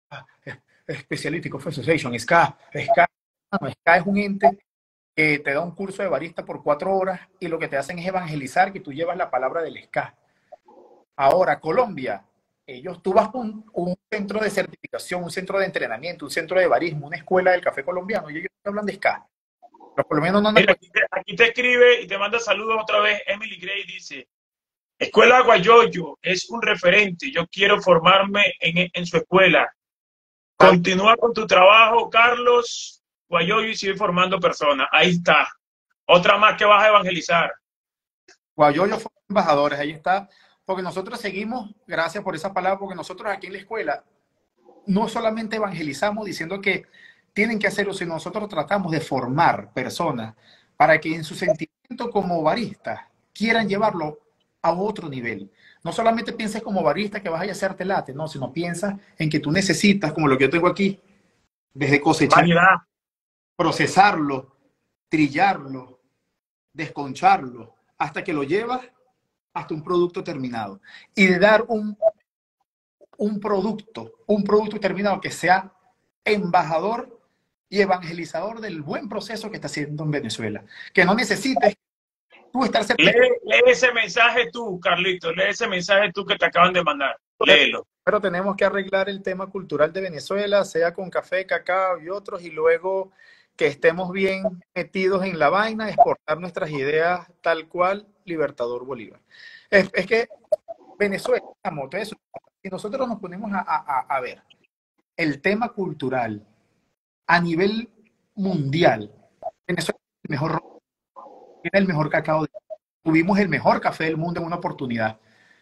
Specialty Coffee Association, S C A, S C A, no, S C A es un ente que te da un curso de barista por cuatro horas y lo que te hacen es evangelizar que tú llevas la palabra del S C A. Ahora, Colombia, ellos, tú vas a un, un centro de certificación, un centro de entrenamiento, un centro de barismo, una escuela del café colombiano y ellos hablan de S C A. Los colombianos no andan... Mira, aquí, te, aquí te escribe y te manda saludos otra vez Emily Gray, dice, Escuela Guayoyo es un referente, yo quiero formarme en, en su escuela. Continúa con tu trabajo, Carlos Guayoyo, y sigue formando personas. Ahí está. Otra más que vas a evangelizar. Guayoyo fue embajadores, ahí está. Porque nosotros seguimos, gracias por esa palabra, porque nosotros aquí en la escuela no solamente evangelizamos diciendo que tienen que hacerlo, sino nosotros tratamos de formar personas para que en su sentimiento como barista quieran llevarlo a otro nivel. No solamente pienses como barista que vas a hacerte latte, no, sino piensas en que tú necesitas, como lo que yo tengo aquí, desde cosechar, Variedad. procesarlo, trillarlo, desconcharlo, hasta que lo llevas hasta un producto terminado. Y de dar un, un producto, un producto terminado que sea embajador y evangelizador del buen proceso que está haciendo en Venezuela. Que no necesites tú estar certificado. Lee, lee ese mensaje tú, Carlito, lee ese mensaje tú que te acaban de mandar. Léelo. Pero tenemos que arreglar el tema cultural de Venezuela, sea con café, cacao y otros, y luego que estemos bien metidos en la vaina, exportar nuestras ideas tal cual Libertador Bolívar. Es, es que Venezuela, eso, si nosotros nos ponemos a, a, a ver el tema cultural a nivel mundial, Venezuela es el mejor, tiene el mejor cacao, tuvimos el mejor café del mundo en una oportunidad.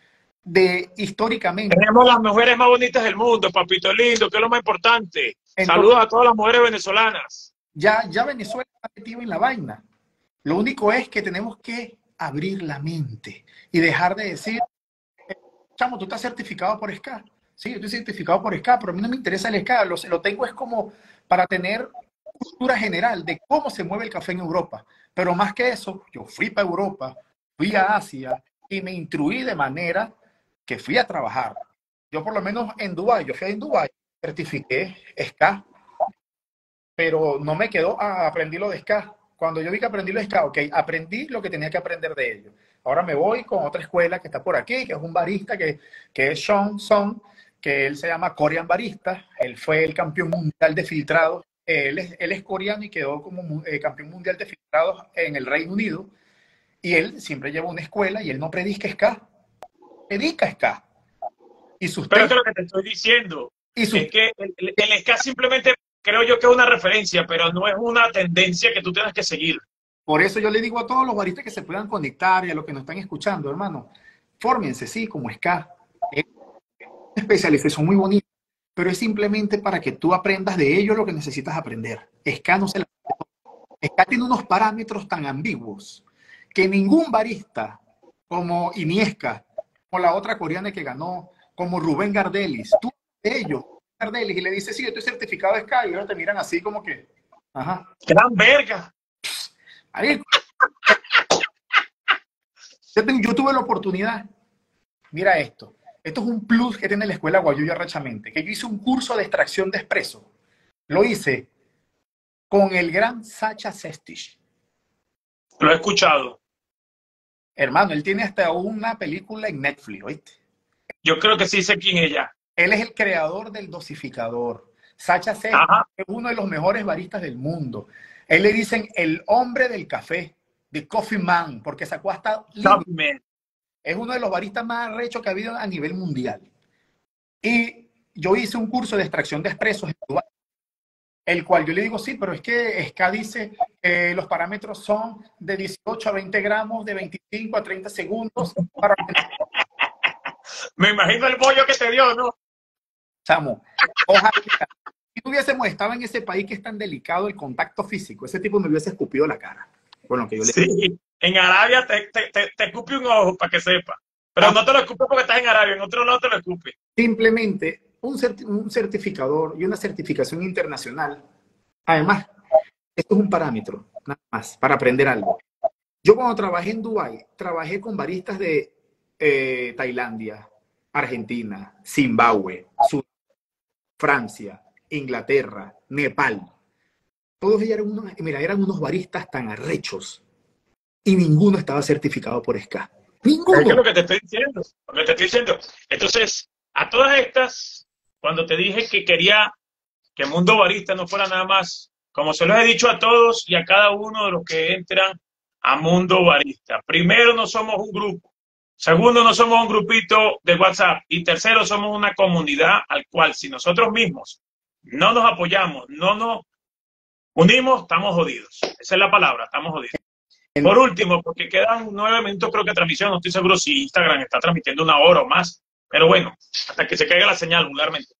De históricamente. Tenemos las mujeres más bonitas del mundo, papito lindo, que es lo más importante. Entonces, saludos a todas las mujeres venezolanas. Ya, ya Venezuela está metido en la vaina. Lo único es que tenemos que abrir la mente y dejar de decir, chamo, tú estás certificado por S C A. Sí, yo estoy certificado por S C A, pero a mí no me interesa el S C A. Lo, lo tengo es como para tener cultura general de cómo se mueve el café en Europa. Pero más que eso, yo fui para Europa, fui a Asia y me instruí de manera que fui a trabajar. Yo por lo menos en Dubái, yo fui en Dubái, certifiqué S C A, pero no me quedó, ah, aprendí lo de S C A. Cuando yo vi que aprendí lo de S C A, ok, aprendí lo que tenía que aprender de ellos. Ahora me voy con otra escuela que está por aquí, que es un barista, que, que es Sean Song, que él se llama Korean Barista. Él fue el campeón mundial de filtrados. Él es, él es coreano y quedó como eh, campeón mundial de filtrados en el Reino Unido. Y él siempre lleva una escuela y él no predica S C A. Predica S C A. Y sus Pero esto es lo que te estoy diciendo. Y sus es que el, el, el S C A simplemente creo yo que es una referencia, pero no es una tendencia que tú tengas que seguir. Por eso yo le digo a todos los baristas que se puedan conectar y a los que nos están escuchando, hermano, fórmense, sí, como S C A. Es especialización muy bonita, pero es simplemente para que tú aprendas de ello lo que necesitas aprender. S C A no se la... S C A tiene unos parámetros tan ambiguos que ningún barista, como Iniesta, como la otra coreana que ganó, como Rubén Gardelis, tú de ellos, Gardelis, y le dices, sí, yo estoy certificado de S C A, y ellos te miran así como que, ajá. ¡Gran verga! Ahí, yo, yo tuve la oportunidad, mira esto, esto es un plus que tiene la escuela Guayoyo Arrechamente, que yo hice un curso de extracción de espresso Lo hice con el gran Sacha Sestich. Lo he escuchado. Hermano, él tiene hasta una película en Netflix, ¿oíste? Yo creo que sí sé quién es ella. Él es el creador del dosificador. Sacha Sestich Ajá. es uno de los mejores baristas del mundo. Él le dicen el hombre del café, the coffee man, porque sacó hasta libros. Es uno de los baristas más arrechos que ha habido a nivel mundial. Y yo hice un curso de extracción de expresos en Dubái, el cual yo le digo, sí, pero es que S K A dice que eh, los parámetros son de dieciocho a veinte gramos, de veinticinco a treinta segundos. Para... Me imagino el bollo que te dio, ¿no? Chamo, ojalá. Si tuviésemos estado en ese país que es tan delicado el contacto físico, ese tipo me hubiese escupido la cara. Bueno, que yo le... Sí, en Arabia te, te, te, te escupe un ojo para que sepa. Pero ah, no te lo escupe porque estás en Arabia, en otro lado te lo escupe. Simplemente un, certi un certificador y una certificación internacional. Además, esto es un parámetro, nada más, para aprender algo. Yo cuando trabajé en Dubái, trabajé con baristas de eh, Tailandia, Argentina, Zimbabue, Sud Francia, Inglaterra, Nepal. Todos ellos eran unos, mira, eran unos baristas tan arrechos y ninguno estaba certificado por S K A. Ninguno. Es lo que te estoy diciendo, lo que te estoy diciendo. Entonces, a todas estas, cuando te dije que quería que Mundo Barista no fuera nada más, como se los he dicho a todos y a cada uno de los que entran a Mundo Barista. Primero, no somos un grupo. Segundo, no somos un grupito de WhatsApp. Y tercero, somos una comunidad al cual si nosotros mismos no nos apoyamos, no nos unimos, estamos jodidos. Esa es la palabra, estamos jodidos. Por último, porque quedan nueve minutos creo que de transmisión, no estoy seguro si Instagram está transmitiendo una hora o más, pero bueno, hasta que se caiga la señal vulgarmente.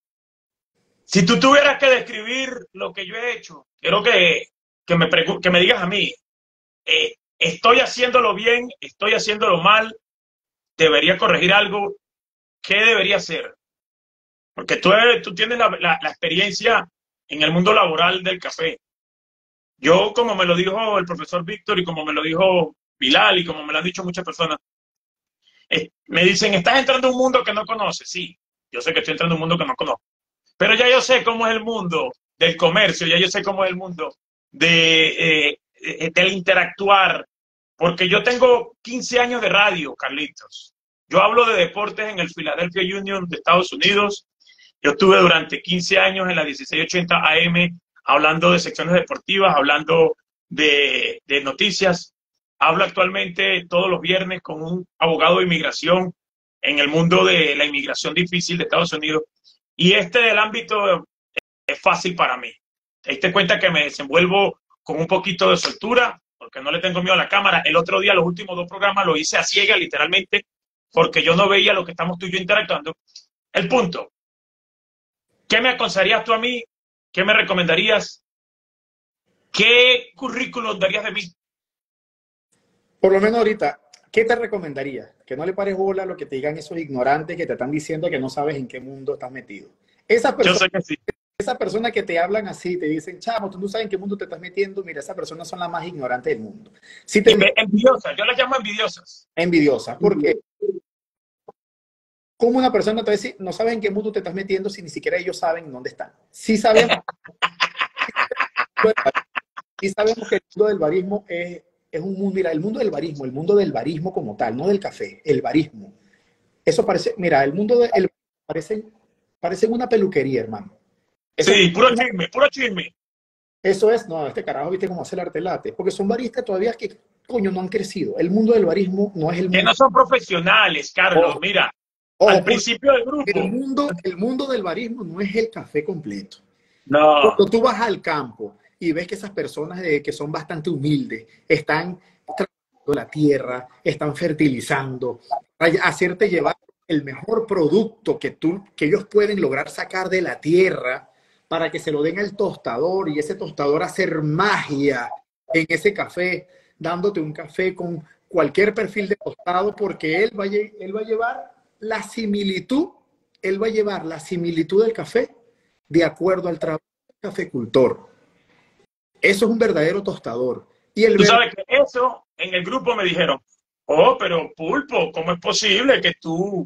Si tú tuvieras que describir lo que yo he hecho, quiero que, que, me, que me digas a mí, eh, ¿estoy haciéndolo bien? ¿Estoy haciéndolo mal? ¿Debería corregir algo? ¿Qué debería hacer? Porque tú, tú tienes la, la, la experiencia en el mundo laboral del café. Yo, como me lo dijo el profesor Víctor y como me lo dijo Bilal y como me lo han dicho muchas personas, eh, me dicen, estás entrando a un mundo que no conoces. Sí, yo sé que estoy entrando a un mundo que no conozco. Pero ya yo sé cómo es el mundo del comercio, ya yo sé cómo es el mundo de, eh, del interactuar. Porque yo tengo quince años de radio, Carlitos. Yo hablo de deportes en el Philadelphia Union de Estados Unidos. Yo estuve durante quince años en la dieciséis ochenta A M hablando de secciones deportivas, hablando de, de noticias. Hablo actualmente todos los viernes con un abogado de inmigración en el mundo de la inmigración difícil de Estados Unidos. Y este del ámbito es fácil para mí. Te diste cuenta que me desenvuelvo con un poquito de soltura, porque no le tengo miedo a la cámara. El otro día, los últimos dos programas, lo hice a ciega, literalmente, porque yo no veía lo que estamos tú y yo interactuando. El punto. ¿Qué me aconsejarías tú a mí? ¿Qué me recomendarías? ¿Qué currículum darías de mí? Por lo menos ahorita, ¿qué te recomendaría? Que no le pares bola a lo que te digan esos ignorantes que te están diciendo que no sabes en qué mundo estás metido. Esa persona, Yo sé que sí. Esa persona que te hablan así, te dicen, chamo, tú no sabes en qué mundo te estás metiendo, mira, esas personas son las más ignorantes del mundo. Si te... Envidiosas, yo las llamo envidiosas. Envidiosas, ¿por qué? ¿Cómo una persona te va a decir, no sabes en qué mundo te estás metiendo si ni siquiera ellos saben dónde están? Sí sabemos, sí sabemos que el mundo del barismo es, es un mundo, mira, el mundo del barismo, el mundo del barismo como tal, no del café, el barismo. Eso parece, mira, el mundo del parece, parece una peluquería, hermano. Eso, sí, puro chisme, puro chisme. Eso es, no, este carajo, viste cómo hace el artelate, porque son baristas todavía que, coño, no han crecido. El mundo del barismo no es el mundo. Que no son profesionales, Carlos, oh. mira. Oh, al principio del grupo. El mundo, el mundo del barismo no es el café completo. No. Cuando tú vas al campo y ves que esas personas de, que son bastante humildes están trabajando la tierra, están fertilizando, para hacerte llevar el mejor producto que, tú, que ellos pueden lograr sacar de la tierra para que se lo den al tostador y ese tostador hacer magia en ese café, dándote un café con cualquier perfil de tostado porque él va a, él va a llevar la similitud, él va a llevar la similitud del café de acuerdo al trabajo del cafecultor. Eso es un verdadero tostador. Y el Tú sabes que eso en el grupo me dijeron, oh, pero Pulpo, ¿cómo es posible que tú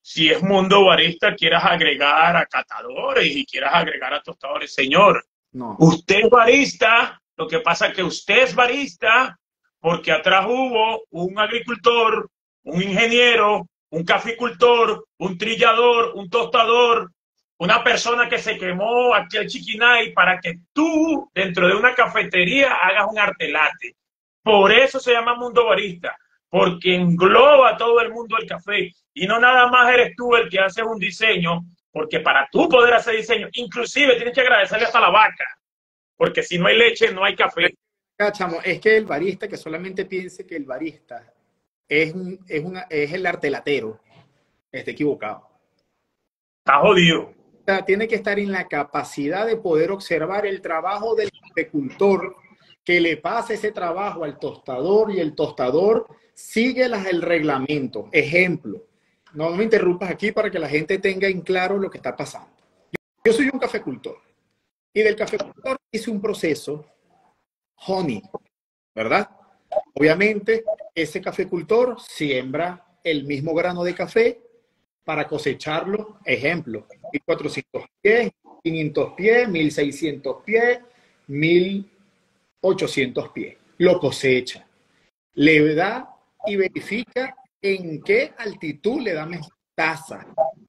si es mundo barista, quieras agregar a catadores y quieras agregar a tostadores. Señor, No. usted es barista, lo que pasa es que usted es barista porque atrás hubo un agricultor, un ingeniero, un caficultor, un trillador, un tostador, una persona que se quemó aquí al Chiquinay para que tú, dentro de una cafetería, hagas un arte latte. Por eso se llama mundo barista, porque engloba a todo el mundo del café. Y no nada más eres tú el que haces un diseño, porque para tú poder hacer diseño, inclusive tienes que agradecerle hasta la vaca, porque si no hay leche, no hay café. Chamo, es que el barista que solamente piense que el barista es, un, es, una, es el artelatero, está equivocado. Está jodido. O sea, tiene que estar en la capacidad de poder observar el trabajo del agricultor, que le pase ese trabajo al tostador y el tostador sigue las, el reglamento. Ejemplo, no me interrumpas aquí para que la gente tenga en claro lo que está pasando. Yo, yo soy un cafecultor y del cafecultor hice un proceso honey, ¿verdad? Obviamente, ese cafecultor siembra el mismo grano de café para cosecharlo, ejemplo, mil cuatrocientos pies, quinientos pies, mil seiscientos pies, mil ochocientos pies. Lo cosecha, le da y verifica en qué altitud le da mejor taza,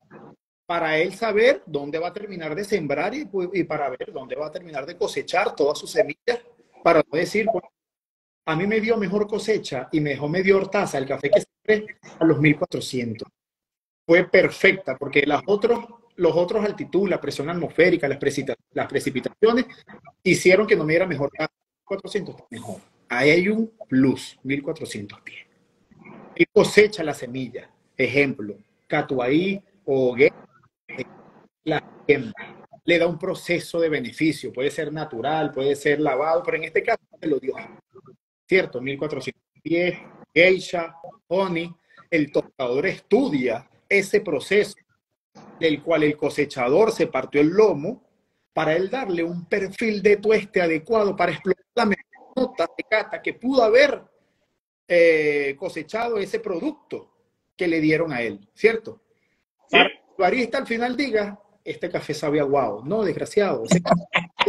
para él saber dónde va a terminar de sembrar y, y para ver dónde va a terminar de cosechar todas sus semillas, para no decir, bueno, a mí me dio mejor cosecha y mejor me dio taza el café que sembré a los mil cuatrocientos. Fue perfecta, porque las otros, los otros altitud, la presión atmosférica, las, precipita, las precipitaciones, hicieron que no me diera mejor taza. cuatrocientos está mejor. Ahí hay un plus, mil cuatrocientos pies. Y cosecha la semilla. Ejemplo, Catuaí o Gué, la siembra. Le da un proceso de beneficio. Puede ser natural, puede ser lavado, pero en este caso se lo dio. ¿Cierto? mil cuatrocientos pies, geisha, honey. El tostador estudia ese proceso del cual el cosechador se partió el lomo para él darle un perfil de tueste adecuado para explotar la mejor nota de cata que pudo haber eh, cosechado ese producto que le dieron a él, ¿cierto? ¿Sí? Para que el barista al final diga, este café sabe a guau. No, desgraciado. Ese café,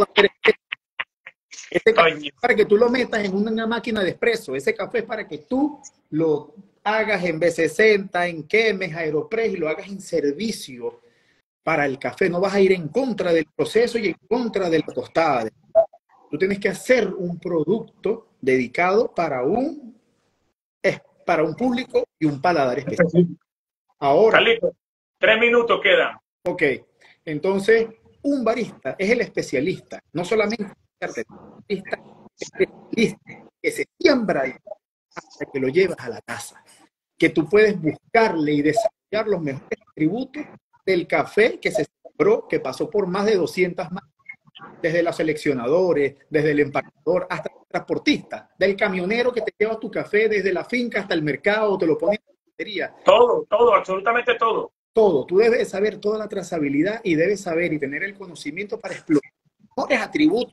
ese café es para que tú lo metas en una máquina de espresso. Ese café es para que tú lo hagas en B sesenta, en Chemex, Aeropress y lo hagas en servicio para el café. No vas a ir en contra del proceso y en contra de la tostada. Tú tienes que hacer un producto dedicado para un, para un público y un paladar especial. Ahora, Carlito, tres minutos quedan. Ok, entonces un barista es el especialista, no solamente el artista, especialista que se siembra ahí hasta que lo llevas a la taza, que tú puedes buscarle y desarrollar los mejores atributos del café que se sembró, que pasó por más de doscientas manos, desde los seleccionadores, desde el empacador hasta el transportista, del camionero que te lleva tu café desde la finca hasta el mercado, te lo pone en la cafetería. Todo, todo, absolutamente todo. Todo, tú debes saber toda la trazabilidad y debes saber y tener el conocimiento para explotar los mejores atributos.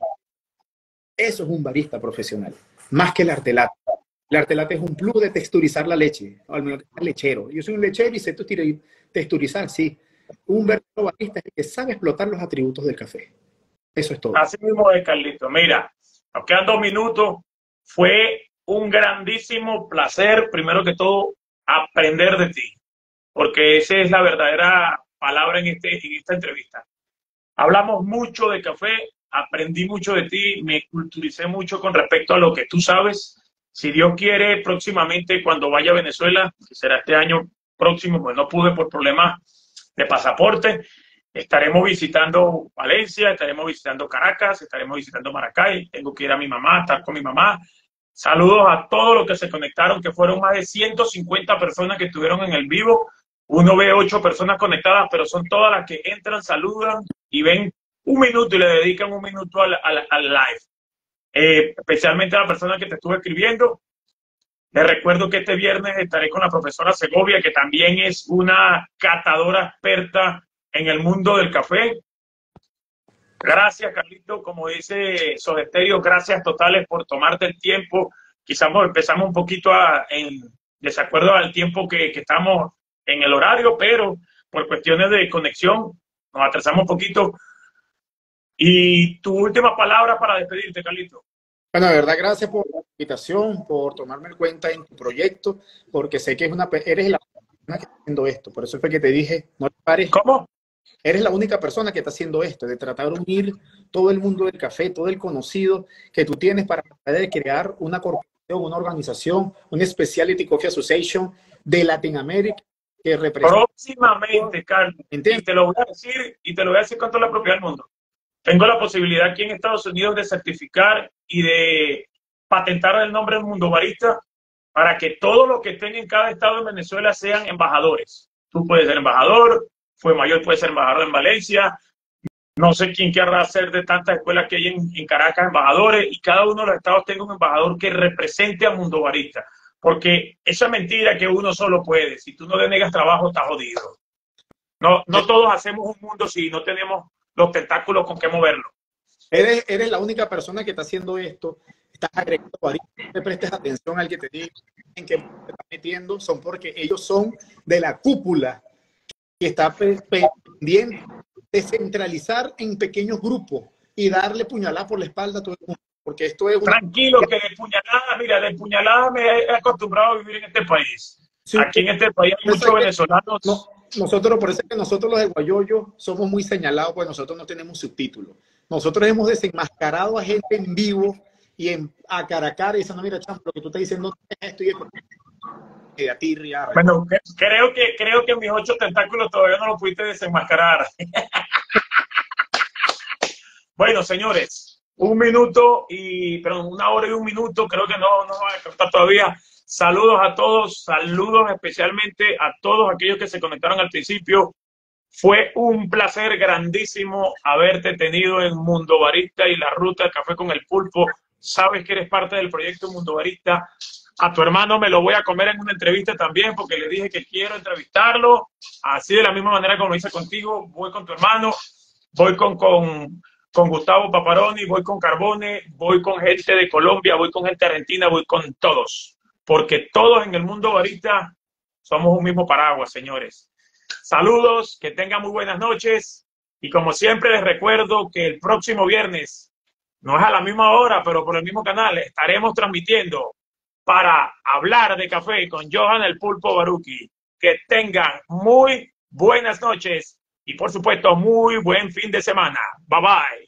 Eso es un barista profesional, más que el arte latte. El arte latte es un plus de texturizar la leche, al menos el lechero. Yo soy un lechero y sé texturizar, sí. Un verdadero barista es el que sabe explotar los atributos del café. Eso es todo. Así mismo es, Carlito. Mira, nos quedan dos minutos. Fue un grandísimo placer, primero que todo, aprender de ti, porque esa es la verdadera palabra en, este, en esta entrevista. Hablamos mucho de café, aprendí mucho de ti, me culturicé mucho con respecto a lo que tú sabes. Si Dios quiere, próximamente cuando vaya a Venezuela, que será este año próximo, pues no pude por problemas de pasaporte, estaremos visitando Valencia, estaremos visitando Caracas, estaremos visitando Maracay, tengo que ir a mi mamá, estar con mi mamá. Saludos a todos los que se conectaron, que fueron más de ciento cincuenta personas que estuvieron en el vivo. Uno ve ocho personas conectadas, pero son todas las que entran, saludan y ven un minuto y le dedican un minuto al, al, al live. Eh, especialmente a la persona que te estuve escribiendo. Les recuerdo que este viernes estaré con la profesora Segovia, que también es una catadora experta en el mundo del café. Gracias, Carlito. Como dice Soda Stereo, gracias totales por tomarte el tiempo. Quizás empezamos un poquito a, en desacuerdo al tiempo que, que estamos en el horario, pero por cuestiones de conexión, nos atrasamos un poquito. Y tu última palabra para despedirte, Carlito. Bueno, de verdad, gracias por la invitación, por tomarme en cuenta en tu proyecto, porque sé que es una, eres la persona que está haciendo esto. Por eso fue que te dije, no te pares. ¿Cómo? Eres la única persona que está haciendo esto, de tratar de unir todo el mundo del café, todo el conocido que tú tienes para tratar de crear una corporación, una organización, una Specialty Coffee Association de Latinoamérica que representa. Próximamente, Carlos. Y te lo voy a decir, y te lo voy a decir con toda la propiedad del mundo. Tengo la posibilidad aquí en Estados Unidos de certificar y de patentar el nombre del Mundo Barista para que todos los que estén en cada estado de Venezuela sean embajadores. Tú puedes ser embajador, Fue Mayor puede ser embajador en Valencia, no sé quién querrá hacer de tantas escuelas que hay en, en Caracas embajadores, y cada uno de los estados tenga un embajador que represente a Mundo Barista. Porque esa es mentira que uno solo puede. Si tú no le negas trabajo, estás jodido. No, no todos hacemos un mundo si no tenemos los tentáculos con qué moverlo. Eres, eres la única persona que está haciendo esto. Estás agregando baristas. No te prestes atención al que te diga en qué te estás metiendo. Son porque ellos son de la cúpula que está pendiente de centralizar en pequeños grupos y darle puñalada por la espalda a todo el mundo. Porque esto es una... Tranquilo, que de puñalada, mira, de puñalada me he acostumbrado a vivir en este país. Sí, aquí en este país hay muchos venezolanos. No, nosotros, por eso es que nosotros los de Guayoyo somos muy señalados, porque nosotros no tenemos subtítulos. Nosotros hemos desenmascarado a gente en vivo y en, a cara a cara y diciendo, mira, chamo, lo que tú estás diciendo es esto y esto. De atirria. Bueno, creo que, creo que mis ocho tentáculos todavía no lo pudiste desenmascarar. Bueno, señores, un minuto y, perdón, una hora y un minuto, creo que no, no va a cortar todavía. Saludos a todos, saludos especialmente a todos aquellos que se conectaron al principio. Fue un placer grandísimo haberte tenido en Mundo Barista y la Ruta del Café con el Pulpo. Sabes que eres parte del proyecto Mundo Barista. A tu hermano me lo voy a comer en una entrevista también, porque le dije que quiero entrevistarlo. Así de la misma manera como lo hice contigo, voy con tu hermano, voy con, con, con Gustavo Paparoni, voy con Carbone, voy con gente de Colombia, voy con gente argentina, voy con todos. Porque todos en el Mundo Barista somos un mismo paraguas, señores. Saludos, que tengan muy buenas noches. Y como siempre les recuerdo que el próximo viernes, no es a la misma hora, pero por el mismo canal, estaremos transmitiendo para hablar de café con Johan el Pulpo Baruki. Que tengan muy buenas noches y por supuesto muy buen fin de semana. Bye bye.